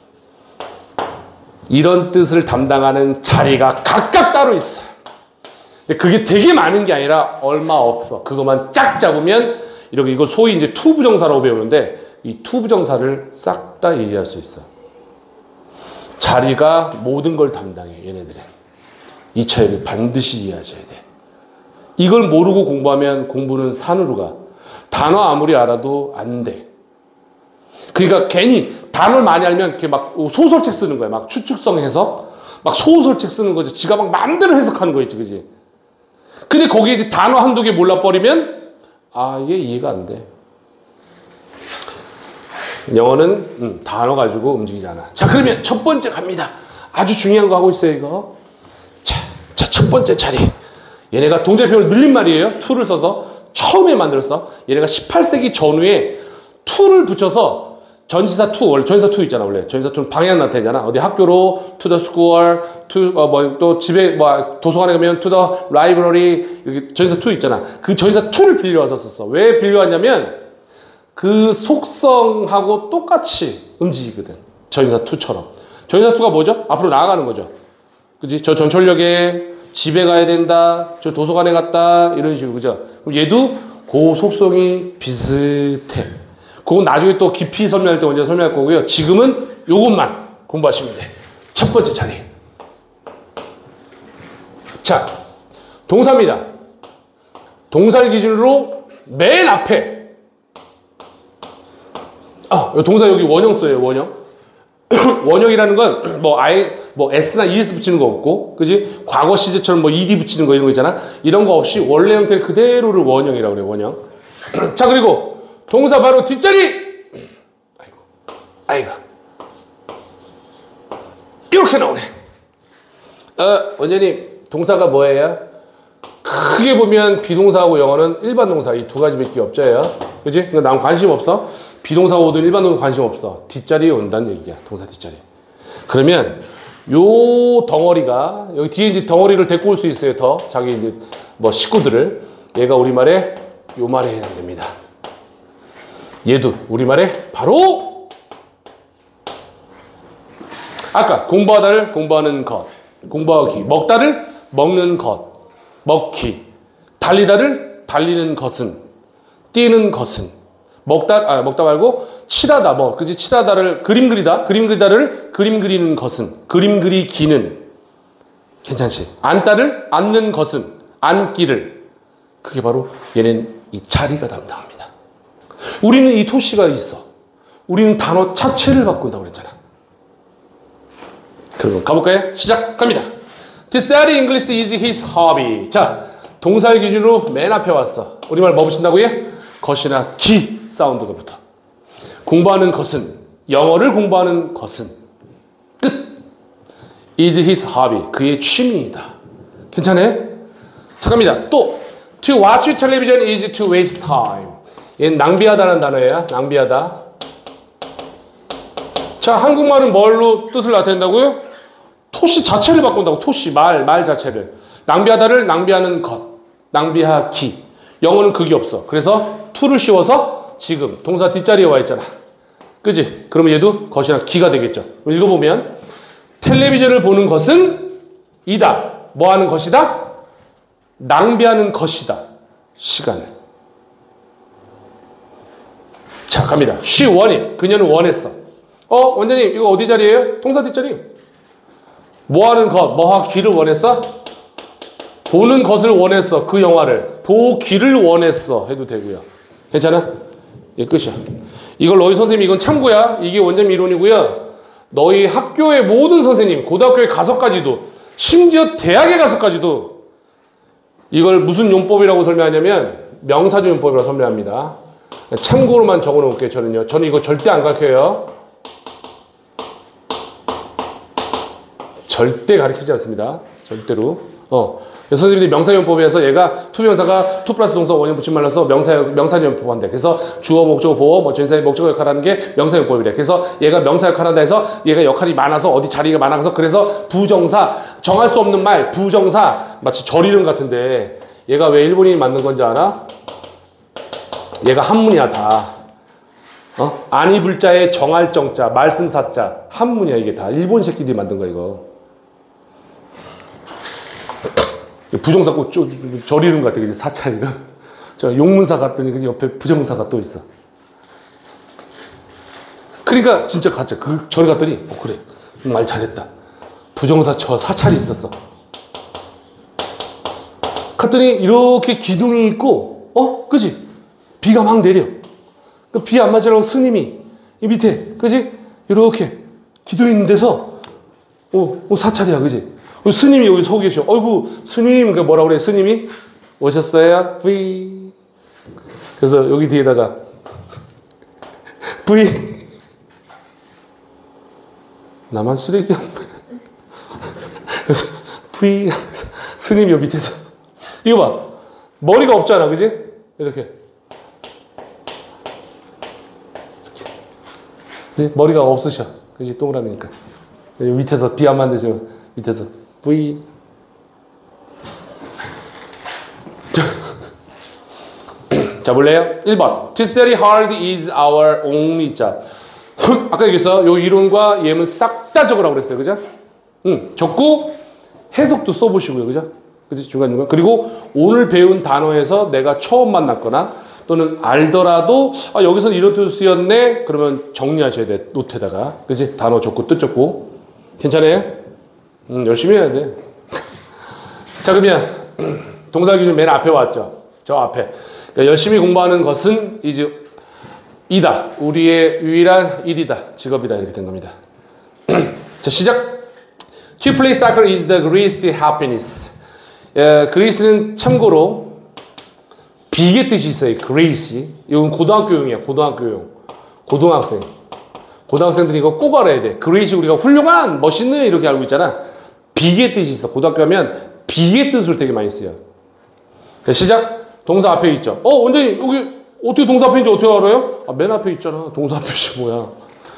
이런 뜻을 담당하는 자리가 각각 따로 있어. 근데 그게 되게 많은 게 아니라 얼마 없어. 그것만 쫙 잡으면 이렇게, 이거 소위 이제 to 부정사라고 배우는데 이 to 부정사를 싹 다 이해할 수 있어. 자리가 모든 걸 담당해, 얘네들은. 이 차이를 반드시 이해하셔야 돼. 이걸 모르고 공부하면 공부는 산으로 가. 단어 아무리 알아도 안 돼. 그러니까 괜히 단어를 많이 알면 이렇게 막 소설책 쓰는 거야. 막 추측성 해석, 막 소설책 쓰는 거지. 지가 막 마음대로 해석하는 거 있지, 그지? 근데 거기에 이제 단어 한두 개 몰라버리면 아, 얘 이해가 안 돼. 영어는 음, 단어 가지고 움직이잖아. 자, 그러면 첫 번째 갑니다. 아주 중요한 거 하고 있어요, 이거. 자, 자, 첫 번째 자리. 얘네가 동작표현을 늘린 말이에요. to를 써서 처음에 만들었어. 얘네가 십팔 세기 전후에 to를 붙여서 전치사 to, 원래 전치사 to 있잖아, 원래. 전치사 to는 방향 나타내잖아. 어디 학교로, to the school, to, 어, 뭐, 또 집에, 뭐, 도서관에 가면 to the library, 이렇게 전치사 to 있잖아. 그 전치사 to를 빌려와서 썼어. 왜 빌려왔냐면, 그 속성하고 똑같이 움직이거든. 전치사 to처럼. 전치사 to가 뭐죠? 앞으로 나아가는 거죠. 그지? 저 전철역에 집에 가야 된다, 저 도서관에 갔다, 이런 식으로, 그죠? 그럼 얘도 그 속성이 비슷해. 그건 나중에 또 깊이 설명할 때 언제 설명할 거고요. 지금은 요것만 공부하시면 돼. 첫 번째 자리. 자, 동사입니다. 동사를 기준으로 맨 앞에. 아, 동사 여기 원형 써요, 원형. 원형이라는 건 뭐 아예 뭐 s나 es 붙이는 거 없고, 그지? 과거 시제처럼 뭐 ed 붙이는 거 이런 거 있잖아. 이런 거 없이 원래 형태 그대로를 원형이라고 그래, 원형. 자, 그리고 동사 바로 뒷자리. 아이고, 아이가. 이렇게 나오네. 어, 원장님, 동사가 뭐예요? 크게 보면 비동사하고 영어는 일반 동사 이 두 가지밖에 없죠요. 그지? 그러니까 난 관심 없어. 비동사 오든 일반 동사 관심 없어. 뒷자리에 온다는 얘기야. 동사 뒷자리. 그러면 요 덩어리가 여기 뒤에 이제 덩어리를 데리고 올 수 있어요. 더 자기 이제 뭐 식구들을. 얘가 우리말에 요 말에 해당됩니다. 얘도 우리말에 바로 아까 공부하다를 공부하는 것, 공부하기, 먹다를 먹는 것, 먹기, 달리다를 달리는 것은, 뛰는 것은, 먹다, 아, 먹다 말고 칠하다, 뭐, 그지? 칠하다를 그림 그리다, 그림 그리다를 그림 그리는 것은, 그림 그리기는, 괜찮지? 앉다를 앉는 것은, 앉기를, 그게 바로 얘는 이 자리가 담당합니다. 우리는 이 토시가 있어. 우리는 단어 자체를 바꾼다고 그랬잖아. 그럼 가볼까요? 시작합니다. To study English is his hobby. 자, 동사의 기준으로 맨 앞에 왔어. 우리말 뭐 붙인다고요? 것이나 기 사운드가 붙어. 공부하는 것은, 영어를 공부하는 것은 끝. is his hobby. 그의 취미이다. 괜찮아요? 자, 갑니다. 또 to watch television is to waste time. 얘는 낭비하다는 단어예요. 낭비하다. 자, 한국말은 뭘로 뜻을 나타낸다고요? 토시 자체를 바꾼다고. 토시, 말, 말 자체를. 낭비하다를 낭비하는 것. 낭비하기. 영어는 극이 없어. 그래서 to를 씌워서 지금 동사 뒷자리에 와 있잖아. 그지? 그러면 얘도 것이나 기가 되겠죠. 읽어보면 텔레비전을 보는 것은 이다. 뭐 하는 것이다? 낭비하는 것이다. 시간을. 자, 갑니다. She wanted. 그녀는 원했어. 어, 원장님, 이거 어디 자리예요? 동사 뒷자리. 뭐 하는 것, 뭐 하기를 원했어? 보는 것을 원했어. 그 영화를. 보기를 원했어. 해도 되고요. 괜찮아? 예, 끝이야. 이걸 너희 선생님, 이건 참고야. 이게 원장님 이론이고요. 너희 학교의 모든 선생님, 고등학교에 가서까지도, 심지어 대학에 가서까지도 이걸 무슨 용법이라고 설명하냐면 명사조 용법이라고 설명합니다. 참고로만 적어 놓을게요. 저는요. 저는 이거 절대 안 가르쳐요. 절대 가르치지 않습니다. 절대로. 어. 선생님들이 명사용법에서 얘가 투명사가 투 플러스 동사 원형 붙임 말라서 명사 명사용법 한대. 그래서 주어 목적어 보어 뭐 전사의 목적어 역할하는 게 명사용법이래. 그래서 얘가 명사 역할한다 해서 얘가 역할이 많아서 어디 자리가 많아서 그래서 부정사 정할 수 없는 말 부정사 마치 절 이름 같은데 얘가 왜 일본인이 만든 건지 알아? 얘가 한문이야 다. 어? 안 입을 자에 정할 정자 말씀사자 한문이야 이게 다. 일본 새끼들이 만든 거야 이거. 부정사 꼭 절 이름 같아, 그지? 사찰 이름. 저 용문사 갔더니 그 옆에 부정사가 또 있어. 그러니까 진짜 가짜. 그 절 갔더니 어 그래 말 잘했다. 부정사 저 사찰이 있었어. 갔더니 이렇게 기둥이 있고 어 그지? 비가 막 내려. 그 비 안 맞으라고 스님이 이 밑에 그지? 이렇게 기둥 있는 데서 어, 어 사찰이야, 그지? 스님이 여기 서 계셔. 어이구, 스님, 그 뭐라 그래? 스님이 오셨어요? V. 그래서 여기 뒤에다가 V. 나만 쓰레기야. 그래서 V. 스님이 여기 밑에서. 이거 봐. 머리가 없잖아, 그지? 이렇게. 그지? 머리가 없으셔. 그지? 동그라미니까. 밑에서 비 안 맞는데 밑에서 V. 자, 자 볼래요? 일 번. To study hard is our only job. 아까 얘기했어. 요 이론과 예문 싹 다 적으라고 그랬어요. 그죠? 응. 적고 해석도 써보시고요. 그죠? 그지? 중간중간. 그리고 오늘 배운 단어에서 내가 처음 만났거나 또는 알더라도 아, 여기서 이런 뜻이었네? 그러면 정리하셔야 돼. 노트에다가. 그지? 단어 적고 뜻 적고. 괜찮아요? 음, 열심히 해야 돼. 자, 그러면 동사 기준 맨 앞에 왔죠. 저 앞에. 그러니까 열심히 공부하는 것은 이제 이다. 우리의 유일한 일이다. 직업이다. 이렇게 된 겁니다. 자, 시작. To play soccer is the greatest happiness. 에, 그리스는 참고로 비의 뜻이 있어요. 그레이시. 이건 고등학교용이야. 고등학교용. 고등학생. 고등학생들이 이거 꼭 알아야 돼. 그레이시 우리가 훌륭한, 멋있는 이렇게 알고 있잖아. 비의 뜻이 있어. 고등학교 가면 비의 뜻으로 되게 많이 쓰여. 자, 시작. 동사 앞에 있죠. 어, 원장님 여기 어떻게 동사 앞에 있는지 어떻게 알아요? 아, 맨 앞에 있잖아. 동사 앞에지 뭐야.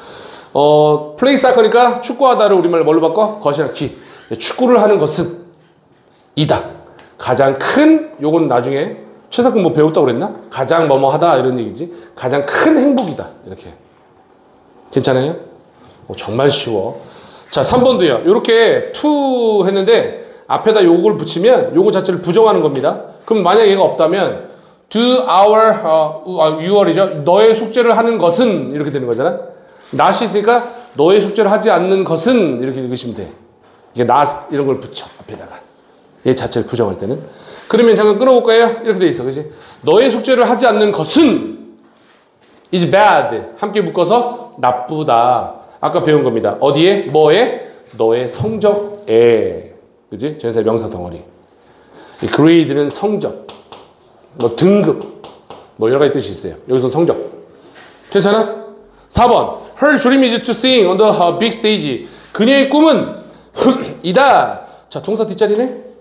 어, 플레이 사커니까 축구하다를 우리말로 뭘로 바꿔? 것이나 기. 축구를 하는 것은 이다. 가장 큰, 요건 나중에 최상급 뭐 배웠다고 그랬나? 가장 뭐뭐 하다 이런 얘기지. 가장 큰 행복이다. 이렇게. 괜찮아요? 어, 정말 쉬워. 자, 삼 번도요. 이렇게 to 했는데 앞에다 요걸 붙이면 요거 자체를 부정하는 겁니다. 그럼 만약 얘가 없다면 do our, 어, you이죠. 너의 숙제를 하는 것은 이렇게 되는 거잖아. not이 있으니까 너의 숙제를 하지 않는 것은 이렇게 읽으시면 돼. 이게 not 이런 걸 붙여 앞에다가. 얘 자체를 부정할 때는. 그러면 잠깐 끊어볼까요? 이렇게 돼 있어. 그치? 너의 숙제를 하지 않는 것은 is bad. 함께 묶어서 나쁘다. 아까 배운 겁니다. 어디에? 뭐에? 너의 성적에. 그지? 전세 명사 덩어리. 이 grade는 성적. 뭐 등급. 뭐 여러 가지 뜻이 있어요. 여기서 성적. 괜찮아? 사 번. Her dream is to sing on the big stage. 그녀의 꿈은 이다. 자, 동사 뒷자리네?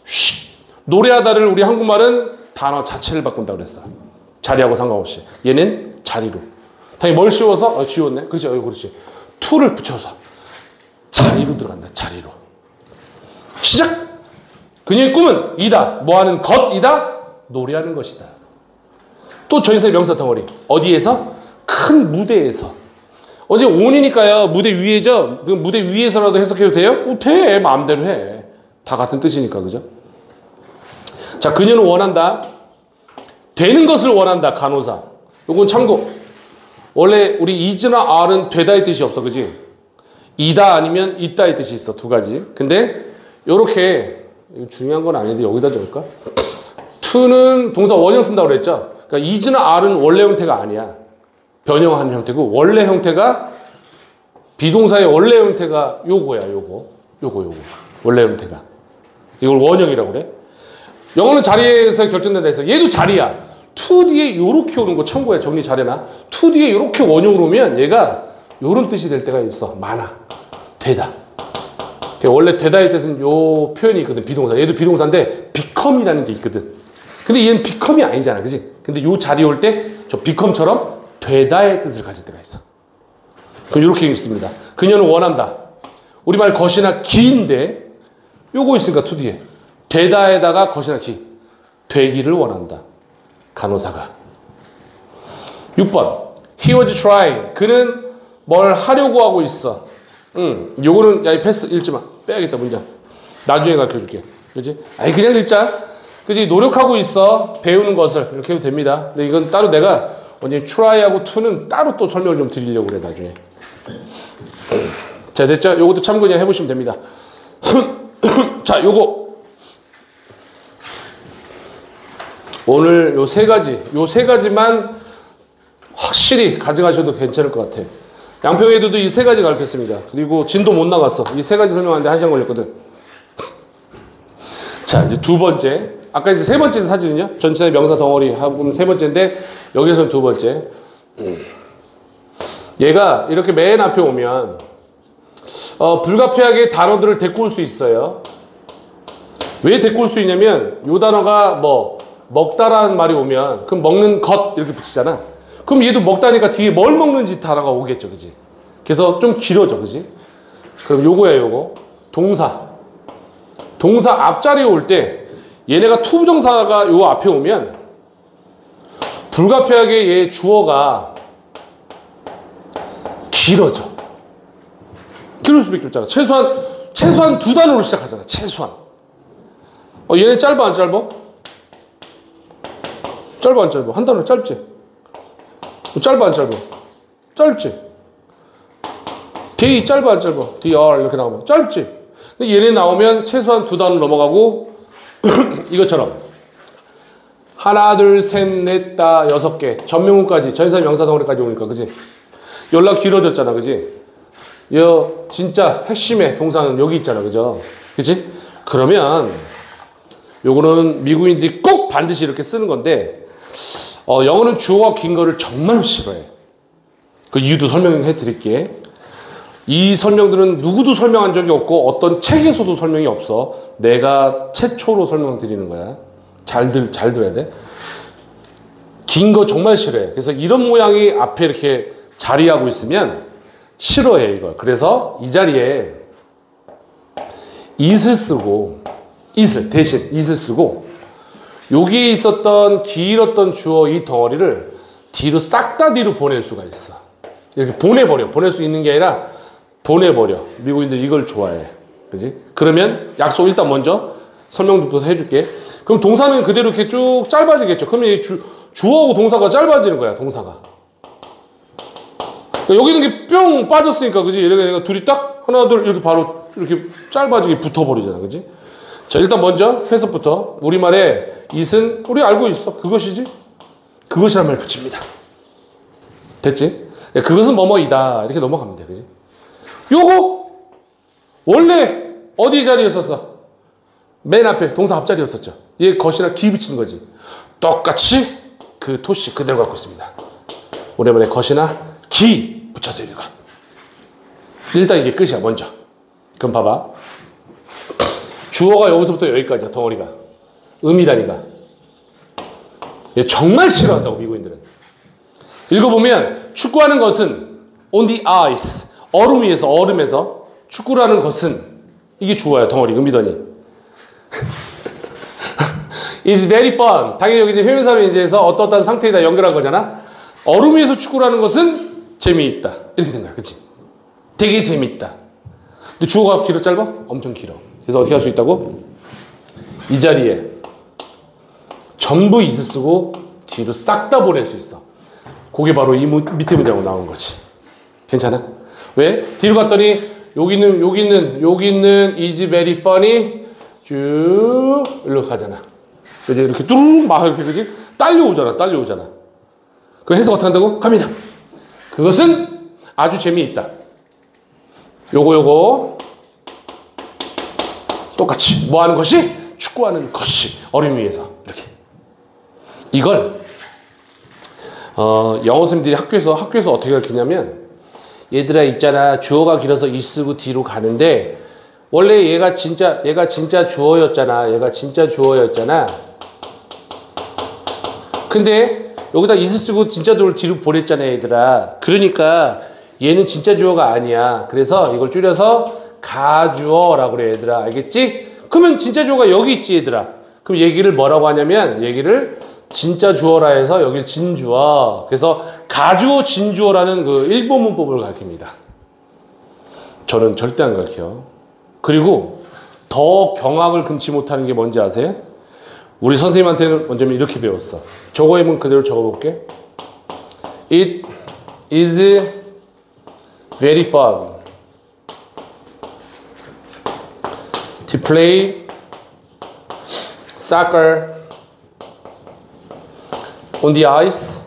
쉿. 노래하다를 우리 한국말은 단어 자체를 바꾼다고 그랬어. 자리하고 상관없이. 얘는 자리로. 당연히 뭘 씌워서? 어, 지웠네. 그렇지, 어, 그렇지. to를 붙여서 자리로 들어간다. 자리로. 시작! 그녀의 꿈은 이다. 뭐하는 것이다? 노래하는 것이다. 또 전인사의 명사 덩어리. 어디에서? 큰 무대에서. 어제 온이니까요. 무대 위에죠? 무대 위에서라도 해석해도 돼요? 어, 돼. 마음대로 해. 다 같은 뜻이니까. 그죠? 자, 그녀는 원한다. 되는 것을 원한다. 간호사. 요건 참고. 원래 우리 is나 are는 되다의 뜻이 없어. 그지? 이다 아니면 있다의 뜻이 있어. 두 가지. 근데 요렇게 중요한 건 아닌데 여기다 적을까? to는 동사 원형 쓴다고 그랬죠? 그러니까 is나 are는 원래 형태가 아니야. 변형한 형태고 원래 형태가 비동사의 원래 형태가 요거야. 요거. 요거 요거. 원래 형태가. 이걸 원형이라고 그래. 영어는 자리에서 결정된다 해서 얘도 자리야. to 뒤에 요렇게 오는 거 참고해. 정리 잘해놔. to 뒤에 요렇게 원형으로 오면 얘가 요런 뜻이 될 때가 있어. 많아. 되다. 원래 되다의 뜻은 요 표현이 있거든. 비동사. 얘도 비동사인데 become이라는 게 있거든. 근데 얘는 become이 아니잖아. 그지? 근데 요 자리에 올 때 저 become처럼 되다의 뜻을 가질 때가 있어. 그럼 요렇게 있습니다. 그녀는 원한다. 우리말 것이나 기인데 요거 있으니까 to 뒤에. 되다에다가 것이나 기. 되기를 원한다. 간호사가. 육 번. He was trying. 그는 뭘 하려고 하고 있어. 응. 요거는, 야, 이 패스 읽지 마. 빼야겠다, 문장. 나중에 가르쳐 줄게. 그지? 아이, 그냥 읽자. 그지? 노력하고 있어. 배우는 것을. 이렇게 해도 됩니다. 근데 이건 따로 내가, 언제 try하고 to는 따로 또 설명을 좀 드리려고 그래, 나중에. 자, 됐죠? 요것도 참고 그냥 해보시면 됩니다. 자, 요거. 오늘 요 세 가지, 요 세 가지만 확실히 가져가셔도 괜찮을 것 같아. 양평에도 이 세 가지 가르쳤습니다. 그리고 진도 못 나갔어. 이 세 가지 설명하는데 한 시간 걸렸거든. 자, 이제 두 번째. 아까 이제 세 번째 사진은요. 전체의 명사 덩어리 하고는 세 번째인데 여기서는 두 번째. 음. 얘가 이렇게 맨 앞에 오면 어, 불가피하게 단어들을 데리고 올 수 있어요. 왜 데리고 올 수 있냐면 요 단어가 뭐 먹다라는 말이 오면 그럼 먹는 것 이렇게 붙이잖아. 그럼 얘도 먹다니까 뒤에 뭘 먹는지 단어가 오겠죠. 그지? 그래서 좀 길어져. 그지? 그럼 요거야 요거. 동사. 동사 앞자리에 올 때 얘네가 투부정사가 요 앞에 오면 불가피하게 얘 주어가 길어져. 길을 수밖에 없잖아. 최소한 최소한 두 단어로 시작하잖아. 최소한. 어, 얘네 짧아 안 짧아? 짧아 안 짧아? 한 단어 짧지? 짧아 안 짧아? 짧지? day 짧아 안 짧아? dr 이렇게 나오면 짧지? 근데 얘네 나오면 최소한 두 단어 넘어가고 이것처럼 하나 둘 셋 넷 다 여섯 개 전명훈까지 전사 명사 덩어리까지 오니까 그지? 연락 길어졌잖아. 그지? 여 진짜 핵심의 동사는 여기 있잖아. 그죠? 그지? 그러면 요거는 미국인들이 꼭 반드시 이렇게 쓰는 건데 어, 영어는 주어가 긴 거를 정말 싫어해. 그 이유도 설명해 드릴게. 이 설명들은 누구도 설명한 적이 없고 어떤 책에서도 설명이 없어. 내가 최초로 설명드리는 거야. 잘, 들, 잘 들어야 돼. 긴 거 정말 싫어해. 그래서 이런 모양이 앞에 이렇게 자리하고 있으면 싫어해 이걸. 그래서 이 자리에 it을 쓰고 it을 대신 it을 쓰고 여기에 있었던 길었던 주어 이 덩어리를 뒤로 싹 다 뒤로 보낼 수가 있어. 이렇게 보내버려. 보낼 수 있는 게 아니라 보내버려. 미국인들 이걸 좋아해. 그지? 그러면 약속 일단 먼저 설명부터 해줄게. 그럼 동사는 그대로 이렇게 쭉 짧아지겠죠. 그러면 이 주, 주어하고 동사가 짧아지는 거야. 동사가. 그러니까 여기 있는 게 뿅 빠졌으니까 그지? 얘가 둘이 딱 하나 둘 이렇게 바로 이렇게 짧아지게 붙어버리잖아. 그지? 자, 일단 먼저 해석부터. 우리말에 it은 우리 알고 있어. 그것이지? 그것이란 말 붙입니다. 됐지? 그것은 뭐뭐이다. 이렇게 넘어가면 돼. 그지? 요거 원래 어디 자리였었어? 맨 앞에 동사 앞자리였었죠. 얘 것이나 기 붙이는 거지. 똑같이 그 토시 그대로 갖고 있습니다. 우리말에 것이나 기 붙여서 읽어. 일단 이게 끝이야. 먼저. 그럼 봐봐. 주어가 여기서부터 여기까지야, 덩어리가. 의미 단위가. 정말 싫어한다고, 미국인들은. 읽어보면 축구하는 것은 on the ice, 얼음 위에서, 얼음에서 축구라는 것은 이게 주어야, 덩어리, 의미 단위. is very fun. 당연히 여기 이제 회면사로 이제 해서 어떠한 상태에다 연결한 거잖아. 얼음 위에서 축구라는 것은 재미있다. 이렇게 된 거야, 그치? 되게 재밌다. 근데 주어가 길어, 짧아? 엄청 길어. 그래서 어떻게 할 수 있다고? 이 자리에 전부 is 쓰고 뒤로 싹 다 보낼 수 있어. 그게 바로 이 밑에 문장으로 나온 거지. 괜찮아? 왜? 뒤로 갔더니 여기는 여기는 여기는 is very funny 쭉 일로 가잖아. 그지? 이렇게 뚜루룩 막 이렇게 그지? 딸려오잖아. 딸려오잖아. 그럼 해석 어떻게 한다고? 갑니다. 그것은 아주 재미있다. 요거 요거 똑같이 뭐 하는 것이? 축구하는 것이 얼음 위에서 이렇게. 이걸 어, 영어 선생님들이 학교에서 학교에서 어떻게 가르치냐면 얘들아 있잖아 주어가 길어서 이 쓰고 뒤로 가는데 원래 얘가 진짜 얘가 진짜 주어였잖아. 얘가 진짜 주어였잖아. 근데 여기다 is 쓰고 진짜 주어를 뒤로 보냈잖아 얘들아. 그러니까 얘는 진짜 주어가 아니야. 그래서 이걸 줄여서 가주어라고 그래 얘들아. 알겠지? 그러면 진짜 주어가 여기 있지 얘들아. 그럼 얘기를 뭐라고 하냐면 얘기를 진짜 주어라 해서 여길 진주어. 그래서 가주어 진주어라는 그 일본 문법을 가르칩니다. 저는 절대 안 가르쳐요. 그리고 더 경악을 금치 못하는 게 뭔지 아세요? 우리 선생님한테는 먼저 이렇게 배웠어. 저거 해면 그대로 적어볼게. It is very fun to play soccer on the ice.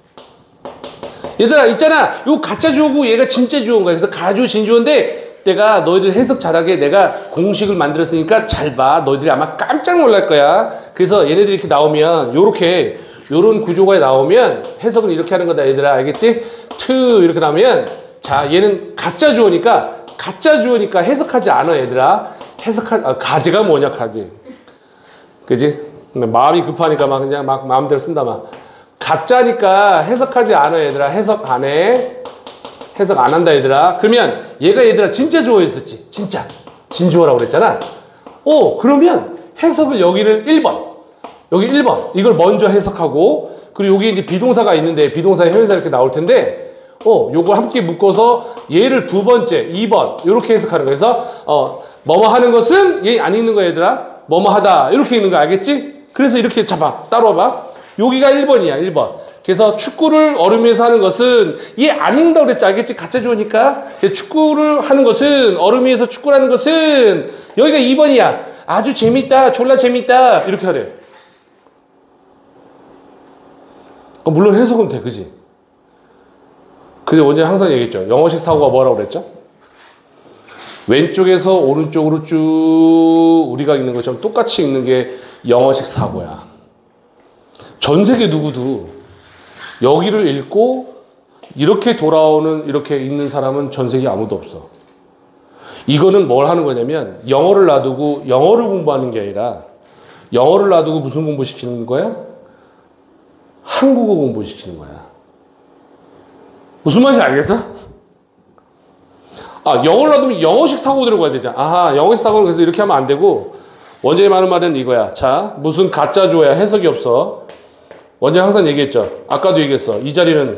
얘들아 있잖아. 이거 가짜 주어고 얘가 진짜 주어인 거야. 그래서 가주 진주어인데 내가 너희들 해석 잘하게 내가 공식을 만들었으니까 잘 봐. 너희들이 아마 깜짝 놀랄 거야. 그래서 얘네들이 이렇게 나오면 요렇게 요런 구조가 나오면 해석은 이렇게 하는 거다 얘들아. 알겠지? to 이렇게 나오면 자 얘는 가짜 주어니까 가짜 주어니까 해석하지 않아 얘들아. 해석하 아, 가지가 뭐냐 가지. 그지? 마음이 급하니까 막 그냥 막 마음대로 쓴다 막. 가짜니까 해석하지 않아 얘들아. 해석 안 해. 해석 안 한다 얘들아. 그러면 얘가 얘들아 진짜 주어였었지. 진짜 진주어라고 그랬잖아. 오 그러면 해석을 여기를 일 번 여기 일 번 이걸 먼저 해석하고 그리고 여기 이제 비동사가 있는데 비동사의 형용사 이렇게 나올 텐데 어 요걸 함께 묶어서 얘를 두 번째 이 번 이렇게 해석하는 거예요. 그래서 어 뭐뭐 하는 것은 얘 안 읽는 거야 얘들아. 뭐뭐 하다 이렇게 읽는 거 알겠지? 그래서 이렇게 잡아 따라와봐. 여기가 일 번이야 일 번. 그래서 축구를 얼음 위에서 하는 것은 얘 안 읽는다고 그랬지 알겠지? 가짜 주어니까. 축구를 하는 것은 얼음 위에서 축구를 하는 것은 여기가 이 번이야. 아주 재밌다 졸라 재밌다 이렇게 하래. 어, 물론 해석은 돼 그지? 근데 원장님 항상 얘기했죠. 영어식 사고가 뭐라고 그랬죠? 왼쪽에서 오른쪽으로 쭉 우리가 읽는 것처럼 똑같이 읽는 게 영어식 사고야. 전 세계 누구도 여기를 읽고 이렇게 돌아오는 이렇게 읽는 사람은 전 세계에 아무도 없어. 이거는 뭘 하는 거냐면 영어를 놔두고 영어를 공부하는 게 아니라 영어를 놔두고 무슨 공부시키는 거야? 한국어 공부시키는 거야. 무슨 말인지 알겠어? 아 영어를 놔두면 영어식 사고 들어가야 되잖아. 아하 영어식 사고는 그래서 이렇게 하면 안 되고 원장님 하는 말은 이거야. 자 무슨 가짜 주어야 해석이 없어. 원장 항상 얘기했죠. 아까도 얘기했어. 이 자리는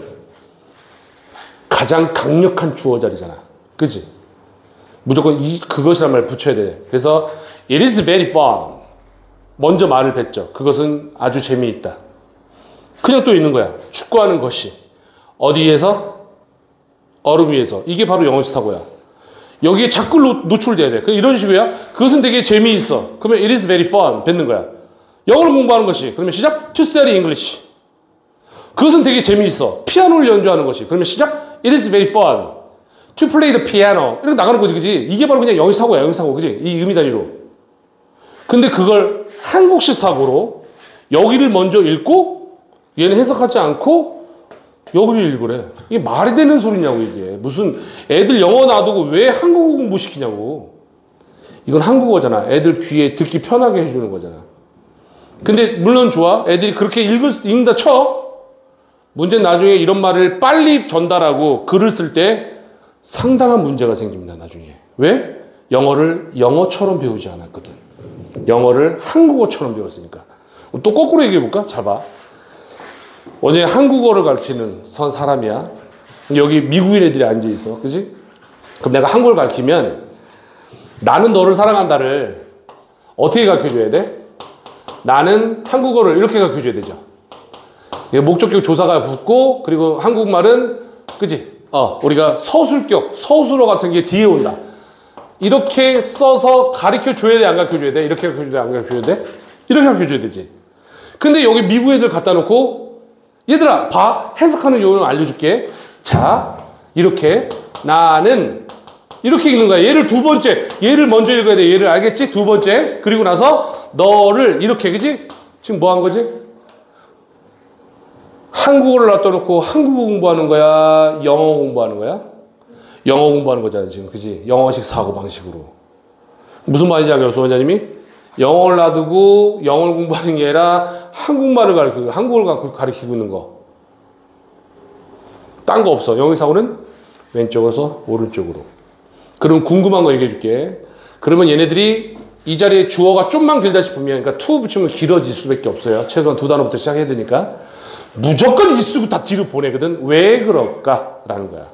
가장 강력한 주어 자리잖아. 그치? 무조건 이, 그것이란 말 붙여야 돼. 그래서 it is very fun. 먼저 말을 뱉죠. 그것은 아주 재미있다. 그냥 또 있는 거야. 축구하는 것이. 어디에서? 얼음 위에서. 이게 바로 영어식 사고야. 여기에 자꾸 노, 노출돼야 돼. 이런 식이야. 그것은 되게 재미있어. 그러면 it is very fun. 뱉는 거야. 영어를 공부하는 것이. 그러면 시작. To study English. 그것은 되게 재미있어. 피아노를 연주하는 것이. 그러면 시작. It is very fun. To play the piano. 이렇게 나가는 거지, 그지? 이게 바로 그냥 영어식 사고야, 영어식 사고, 그지? 이 의미 단위로. 근데 그걸 한국식 사고로 여기를 먼저 읽고 얘는 해석하지 않고 여기를 읽으래. 이게 말이 되는 소리냐고, 이게. 무슨 애들 영어 놔두고 왜 한국어 공부시키냐고. 이건 한국어잖아. 애들 귀에 듣기 편하게 해주는 거잖아. 근데 물론 좋아. 애들이 그렇게 읽을, 읽는다 쳐. 문제는 나중에 이런 말을 빨리 전달하고 글을 쓸 때 상당한 문제가 생깁니다. 나중에. 왜? 영어를 영어처럼 배우지 않았거든. 영어를 한국어처럼 배웠으니까. 또 거꾸로 얘기해볼까? 잘 봐. 어제 한국어를 가르치는 선 사람이야. 여기 미국인 애들이 앉아있어. 그지? 그럼 내가 한국어를 가르치면 나는 너를 사랑한다를 어떻게 가르쳐줘야 돼? 나는 한국어를 이렇게 가르쳐줘야 되죠. 목적격 조사가 붙고, 그리고 한국말은, 그지? 어, 우리가 서술격, 서술어 같은 게 뒤에 온다. 이렇게 써서 가르쳐 줘야 돼? 안 가르쳐 줘야 돼? 이렇게 가르쳐 줘야 돼? 안 가르쳐 줘야 돼? 이렇게 가르쳐 줘야 되지. 근데 여기 미국 애들 갖다 놓고, 얘들아, 봐. 해석하는 요령 알려줄게. 자, 이렇게. 나는, 이렇게 읽는 거야. 얘를 두 번째. 얘를 먼저 읽어야 돼. 얘를 알겠지? 두 번째. 그리고 나서, 너를, 이렇게, 그지? 지금 뭐 한 거지? 한국어를 놔둬놓고 한국어 공부하는 거야? 영어 공부하는 거야? 영어 공부하는 거잖아, 지금. 그지? 영어식 사고방식으로. 무슨 말인지 알겠어, 원장님이? 영어를 놔두고 영어를 공부하는 게 아니라 한국말을 가르치고, 한국어를 가르치고 있는 거. 딴 거 없어. 영어식 사고는 왼쪽에서 오른쪽으로. 그럼 궁금한 거 얘기해 줄게. 그러면 얘네들이 이 자리에 주어가 좀만 길다 싶으면, 그러니까 to 붙이면 길어질 수밖에 없어요. 최소한 두 단어부터 시작해야 되니까. 무조건 이 쓰고 다 뒤로 보내거든. 왜 그럴까? 라는 거야.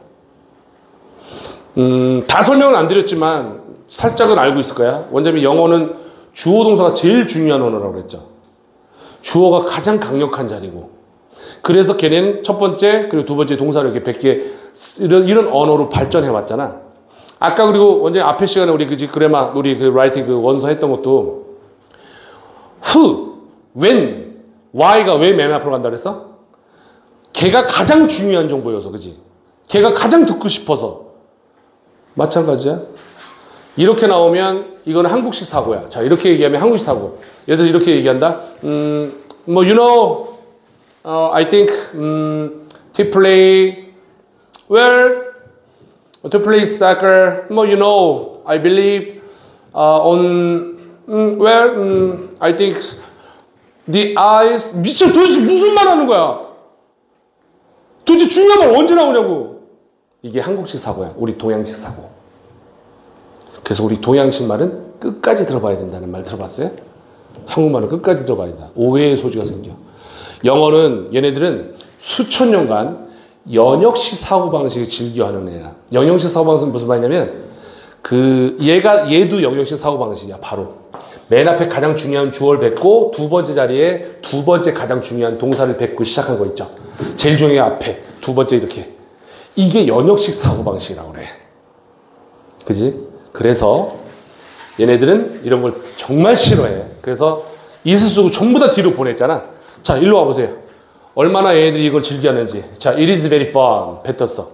음, 다 설명은 안 드렸지만 살짝은 알고 있을 거야. 원장님이 영어는 주어 동사가 제일 중요한 언어라고 그랬죠. 주어가 가장 강력한 자리고. 그래서 걔는 첫 번째 그리고 두 번째 동사를 이렇게 백 개 이런, 이런 언어로 발전해 왔잖아. 아까 그리고 원장님 앞에 시간에 우리 그 그래마 우리 그 라이팅 그 원서 했던 것도 who, when, why가 왜 맨 앞으로 간다 그랬어? 걔가 가장 중요한 정보여서, 그지? 걔가 가장 듣고 싶어서. 마찬가지야. 이렇게 나오면 이건 한국식 사고야. 자, 이렇게 얘기하면 한국식 사고. 예를 들어 이렇게 얘기한다. 음, 뭐, you know, uh, I think um, to play well, to play soccer. 뭐, you know, I believe uh, on um, well, um, I think the eyes. 미쳐, 도대체 무슨 말 하는 거야? 도대체 중요한 말 언제 나오냐고. 이게 한국식 사고야. 우리 동양식 사고. 그래서 우리 동양식 말은 끝까지 들어봐야 된다는 말 들어봤어요? 한국말은 끝까지 들어봐야 된다. 오해의 소지가 생겨. 영어는 얘네들은 수천 년간 연역식 사고방식을 즐겨하는 애야. 연역식 사고방식은 무슨 말이냐면 그 얘가 얘도 연역식 사고방식이야. 바로 맨 앞에 가장 중요한 주어를 뱉고 두 번째 자리에 두 번째 가장 중요한 동사를 뱉고 시작한 거 있죠. 제일 중요한 앞에 두 번째 이렇게. 이게 연역식 사고방식이라고 그래. 그지? 그래서 얘네들은 이런 걸 정말 싫어해. 그래서 이슬 쓰고 전부 다 뒤로 보냈잖아. 자, 일로 와보세요. 얼마나 얘네들이 이걸 즐겨하는지. 자, it is very fun. 뱉었어.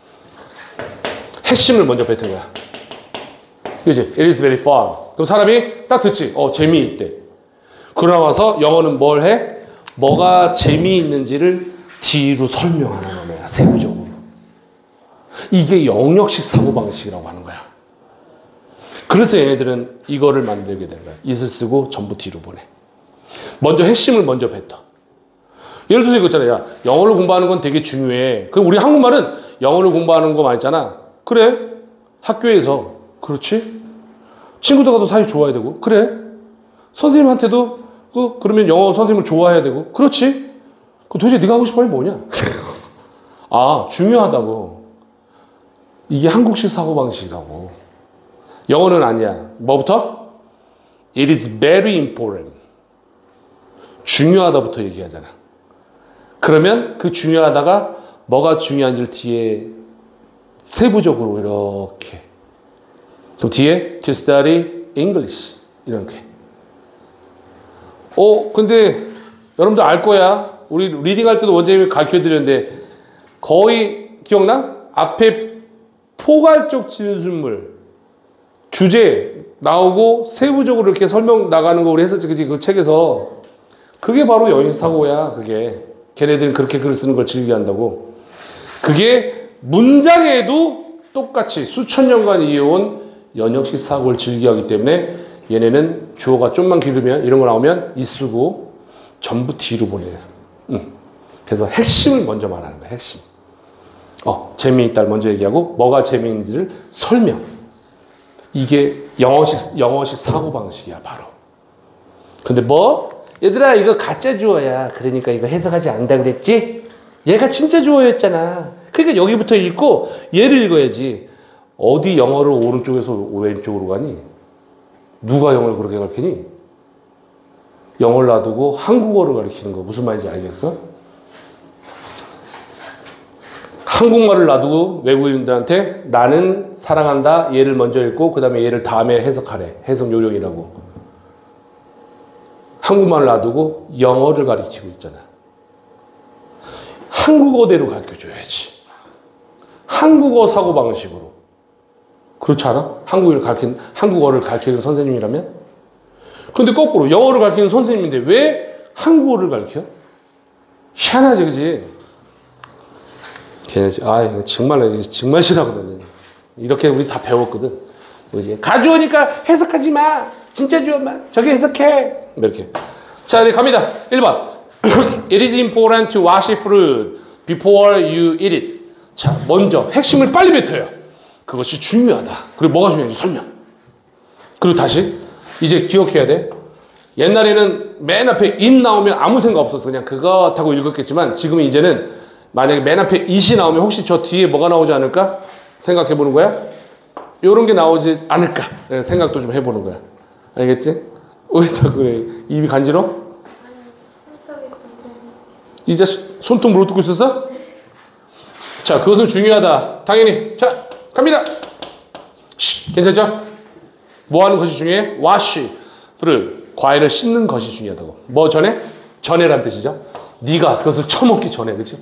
핵심을 먼저 뱉은 거야. 그지? it is very fun. 그럼 사람이 딱 듣지? 어, 재미있대. 그러고 나서 영어는 뭘 해? 뭐가 재미있는지를 뒤로 설명하는 거야. 세부적으로. 이게 영역식 사고방식이라고 하는 거야. 그래서 얘네들은 이거를 만들게 된 거야. it을 쓰고 전부 뒤로 보내. 먼저 핵심을 먼저 뱉어. 예를 들어서 이거 있잖아. 야, 영어를 공부하는 건 되게 중요해. 그럼 우리 한국말은 영어를 공부하는 거 많잖아. 그래. 학교에서. 그렇지. 친구들과도 사이 좋아야 되고. 그래. 선생님한테도 그, 그러면 영어 선생님을 좋아해야 되고. 그렇지. 그 도대체 네가 하고 싶은 게 뭐냐? 아, 중요하다고. 이게 한국식 사고방식이라고. 영어는 아니야. 뭐부터? It is very important. 중요하다부터 얘기하잖아. 그러면 그 중요하다가 뭐가 중요한지를 뒤에 세부적으로 이렇게. 그럼 뒤에 to study English 이렇게. 어, 근데 여러분들 알 거야. 우리 리딩 할 때도 원장님이 가르쳐 드렸는데 거의 기억나? 앞에 포괄적 진술물 주제 나오고 세부적으로 이렇게 설명 나가는 거 우리 했었지, 그지? 그 책에서. 그게 바로 영역식 사고야. 그게 걔네들은 그렇게 글을 쓰는 걸 즐겨한다고. 그게 문장에도 똑같이 수천 년간 이어온 연역식 사고를 즐겨하기 때문에 얘네는 주어가 좀만 길으면 이런 거 나오면 이 쓰고 전부 뒤로 보내요. 응. 그래서 핵심을 먼저 말하는 거야. 핵심. 어, 재미있다를 먼저 얘기하고 뭐가 재미있는지를 설명. 이게 영어식 영어식 사고 방식이야 바로. 근데 뭐 얘들아 이거 가짜 주어야. 그러니까 이거 해석하지 않는다 그랬지? 얘가 진짜 주어였잖아. 그러니까 여기부터 읽고 얘를 읽어야지. 어디 영어를 오른쪽에서 왼쪽으로 가니? 누가 영어를 그렇게 가르치니? 영어를 놔두고 한국어를 가르치는 거 무슨 말인지 알겠어? 한국말을 놔두고 외국인들한테 나는 사랑한다 얘를 먼저 읽고 그 다음에 얘를 다음에 해석하래. 해석 요령이라고. 한국말을 놔두고 영어를 가르치고 있잖아. 한국어대로 가르쳐줘야지. 한국어 사고방식으로. 그렇지 않아? 한국어를 가르치는, 한국어를 가르치는 선생님이라면? 근데 거꾸로 영어를 가르치는 선생님인데 왜 한국어를 가르쳐? 희한하지, 그지? 걔네, 아, 이거 정말, 정말 싫어하거든. 이렇게 우리 다 배웠거든. 그지? 가주어니까 해석하지 마! 진짜 주어만! 저기 해석해! 이렇게. 자, 이제 갑니다. 일 번. It is important to wash fruit before you eat it. 자, 먼저 핵심을 빨리 뱉어요. 그것이 중요하다. 그리고 뭐가 중요한지 설명. 그리고 다시 이제 기억해야 돼. 옛날에는 맨 앞에 it 나오면 아무 생각 없었어. 그냥 그거 타고 읽었겠지만 지금은 이제는 만약에 맨 앞에 it이 나오면 혹시 저 뒤에 뭐가 나오지 않을까? 생각해 보는 거야. 요런 게 나오지 않을까? 생각도 좀 해보는 거야. 알겠지? 왜 자꾸 그래? 입이 간지러? 이제 손톱 물어뜯고 있었어? 자, 그것은 중요하다. 당연히. 자, 갑니다. 쉿, 괜찮죠? 뭐 하는 것이 중요해? wash, fruit, 과일을 씻는 것이 중요하다고. 뭐 전에? 전에란 뜻이죠. 네가 그것을 처먹기 전에, 그치?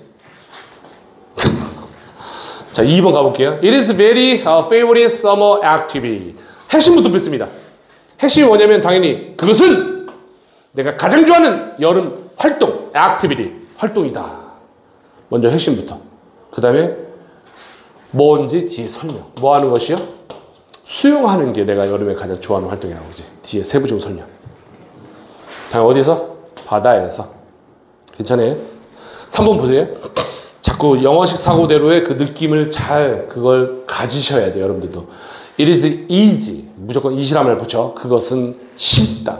자, 이 번 가볼게요. It is very uh, favorite summer activity. 핵심부터 뵙습니다. 핵심이 뭐냐면 당연히 그것은 내가 가장 좋아하는 여름 활동, activity, 활동이다. 먼저 핵심부터. 그 다음에 뭔지 뒤에 설명. 뭐 하는 것이요? 수영하는 게 내가 여름에 가장 좋아하는 활동이라고 그러지. 뒤에 세부적으로 설명. 자, 어디서? 바다에서. 괜찮아요? 삼 번 보세요. 자꾸 영어식 사고대로의 그 느낌을 잘 그걸 가지셔야 돼요. 여러분들도. It is easy. 무조건 easy라는 말 붙여. 그것은 쉽다.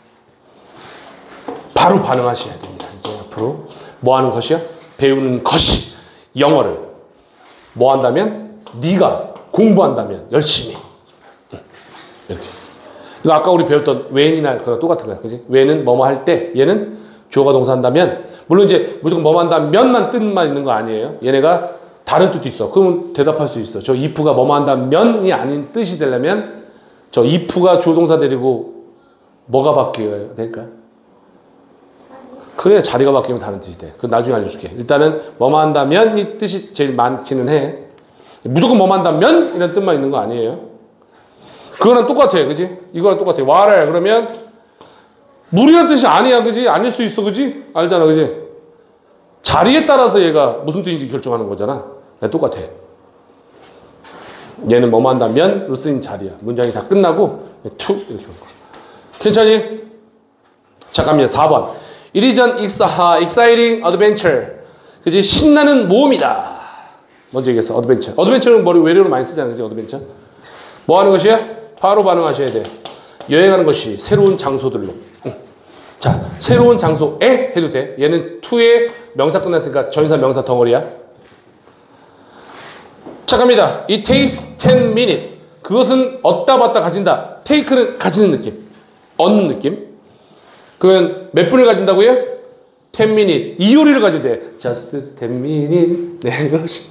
바로 반응하셔야 됩니다. 이제 앞으로 뭐 하는 것이요? 배우는 것이. 영어를 뭐 한다면? 네가 공부한다면 열심히. 이렇게. 이거 아까 우리 배웠던 when이나 그거 똑같은 거야. 그지? when은 뭐뭐 할 때, 얘는 주어가 동사한다면, 물론 이제 무조건 뭐뭐 한다면만 뜻만 있는 거 아니에요. 얘네가 다른 뜻도 있어. 그러면 대답할 수 있어. 저 if가 뭐뭐 한다면이 아닌 뜻이 되려면 저 if가 주어 동사 데리고 뭐가 바뀌어야 될까? 그래, 자리가 바뀌면 다른 뜻이 돼. 그건 나중에 알려줄게. 일단은 뭐뭐 한다면 이 뜻이 제일 많기는 해. 무조건 뭐뭐 한다면 이런 뜻만 있는 거 아니에요. 그거랑 똑같아. 그지? 이거랑 똑같아. water 그러면 물이란 뜻이 아니야. 그지? 아닐 수 있어. 그지? 알잖아. 그지? 자리에 따라서 얘가 무슨 뜻인지 결정하는 거잖아. 똑같아. 얘는 뭐뭐 한다면로 쓰인 자리야. 문장이 다 끝나고 툭 이렇게 올 거야. 괜찮니? 자, 갑니다. 사 번. It is an exciting adventure. 그지? 신나는 모험이다. 먼저 얘기했어. adventure. adventure는 머리 외래로 많이 쓰잖아. 그지? adventure. 뭐 하는 것이야? 바로 반응하셔야 돼. 여행하는 것이 새로운 장소들로. 응. 자, 새로운 장소에 해도 돼. 얘는 to의 명사 끝났으니까 전사 명사 덩어리야. 자, 갑니다. It takes ten minutes. 그것은 얻다 받다 가진다. take는 가지는 느낌. 얻는 느낌. 그러면 몇 분을 가진다고요? ten minutes. 이효리를 가진대. Just ten minutes. 내 것이.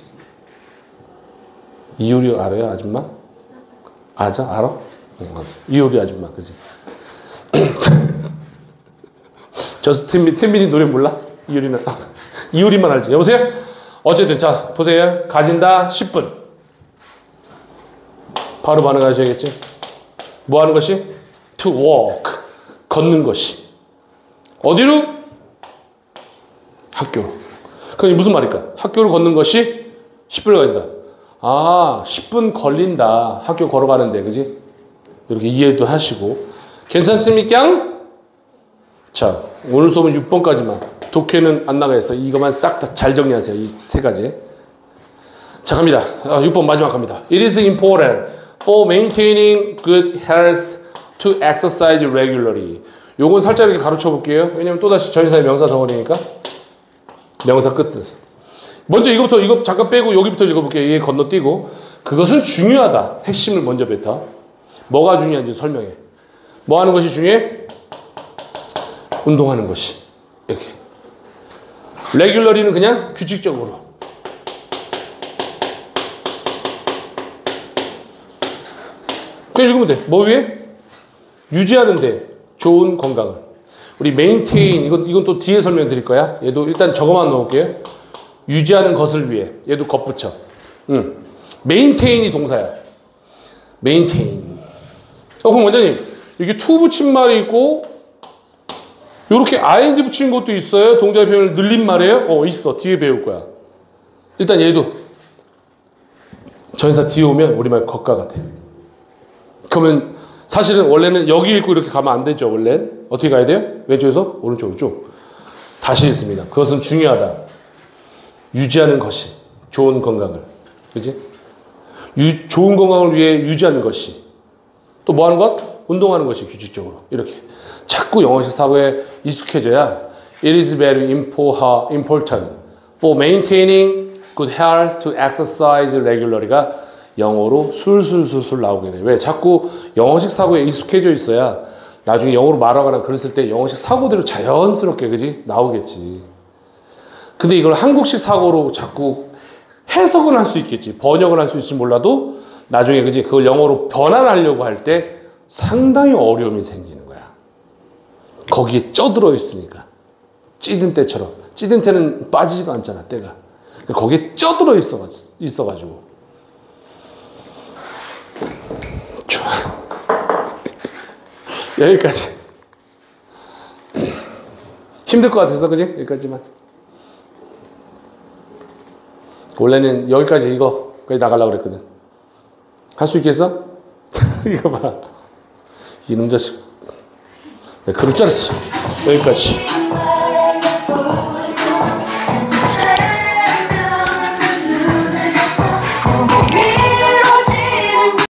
이효리 알아요, 아줌마? 아자? 알아? 이효리 아줌마, 그지? Just ten minutes 노래 몰라? 이효리는. 이효리만 알지. 여보세요? 어쨌든, 자, 보세요. 가진다, 십 분. 바로 반응하셔야겠지? 뭐 하는 것이? To walk. 걷는 것이. 어디로? 학교로. 그게 무슨 말일까? 학교로 걷는 것이 십 분을 가진다. 아, 십 분 걸린다. 학교 걸어가는데, 그지? 이렇게 이해도 하시고. 괜찮습니까? 자, 오늘 수업은 육 번까지만. 독해는 안 나가겠어. 이것만 싹 다 잘 정리하세요. 이 세 가지. 자, 갑니다. 아, 육 번 마지막 갑니다. It is important for maintaining good health to exercise regularly. 요건 살짝 이렇게 가르쳐 볼게요. 왜냐면 또다시 전치사의 명사 덩어리니까. 명사 끝에서. 먼저 이거부터, 이거 잠깐 빼고 여기부터 읽어볼게요. 얘 건너뛰고. 그것은 중요하다. 핵심을 먼저 뱉어. 뭐가 중요한지 설명해. 뭐 하는 것이 중요해? 운동하는 것이. 이렇게. 레귤러리는 그냥 규칙적으로. 그냥 읽으면 돼. 뭐 위에? 유지하는데 좋은 건강을. 우리 메인테인, 이건, 이건 또 뒤에 설명드릴 거야. 얘도 일단 저거만 넣을게요. 유지하는 것을 위해. 얘도 겉 붙여. 응. 메인테인이 동사야. 메인테인. 어, 그럼 원장님, 이게 to 붙인 말이 있고, 요렇게 ing 붙인 것도 있어요? 동작의 표현을 늘린 말이에요? 어, 있어. 뒤에 배울 거야. 일단 얘도 전사 뒤에 오면 우리말 겉과 같아. 그러면 사실은 원래는 여기 읽고 이렇게 가면 안 되죠, 원래. 어떻게 가야 돼요? 왼쪽에서 오른쪽으로 쭉. 다시 읽습니다. 그것은 중요하다. 유지하는 것이. 좋은 건강을. 그지? 유, 좋은 건강을 위해 유지하는 것이. 또 뭐 하는 것? 운동하는 것이 규칙적으로. 이렇게. 자꾸 영어식 사고에 익숙해져야 It is very important for maintaining good health to exercise regularly가 영어로 술술술술 나오게 돼요. 왜? 자꾸 영어식 사고에 익숙해져 있어야 나중에 영어로 말하거나 글을 쓸 때 영어식 사고대로 자연스럽게, 그지? 나오겠지. 근데 이걸 한국식 사고로 자꾸 해석은 할 수 있겠지. 번역을 할 수 있을지 몰라도 나중에, 그지? 그걸 영어로 변환하려고 할 때 상당히 어려움이 생기는 거야. 거기에 쪄들어 있으니까. 찌든 때처럼. 찌든 때는 빠지지도 않잖아, 때가. 거기에 쪄들어 있어, 있어가지고. 좋아. 여기까지. 힘들 것 같아서, 그지? 여기까지만. 원래는 여기까지 이거까지 나가려고 그랬거든. 할 수 있겠어? 이거 봐. 이놈 자식. 내가 그럴 줄 알았어. 여기까지.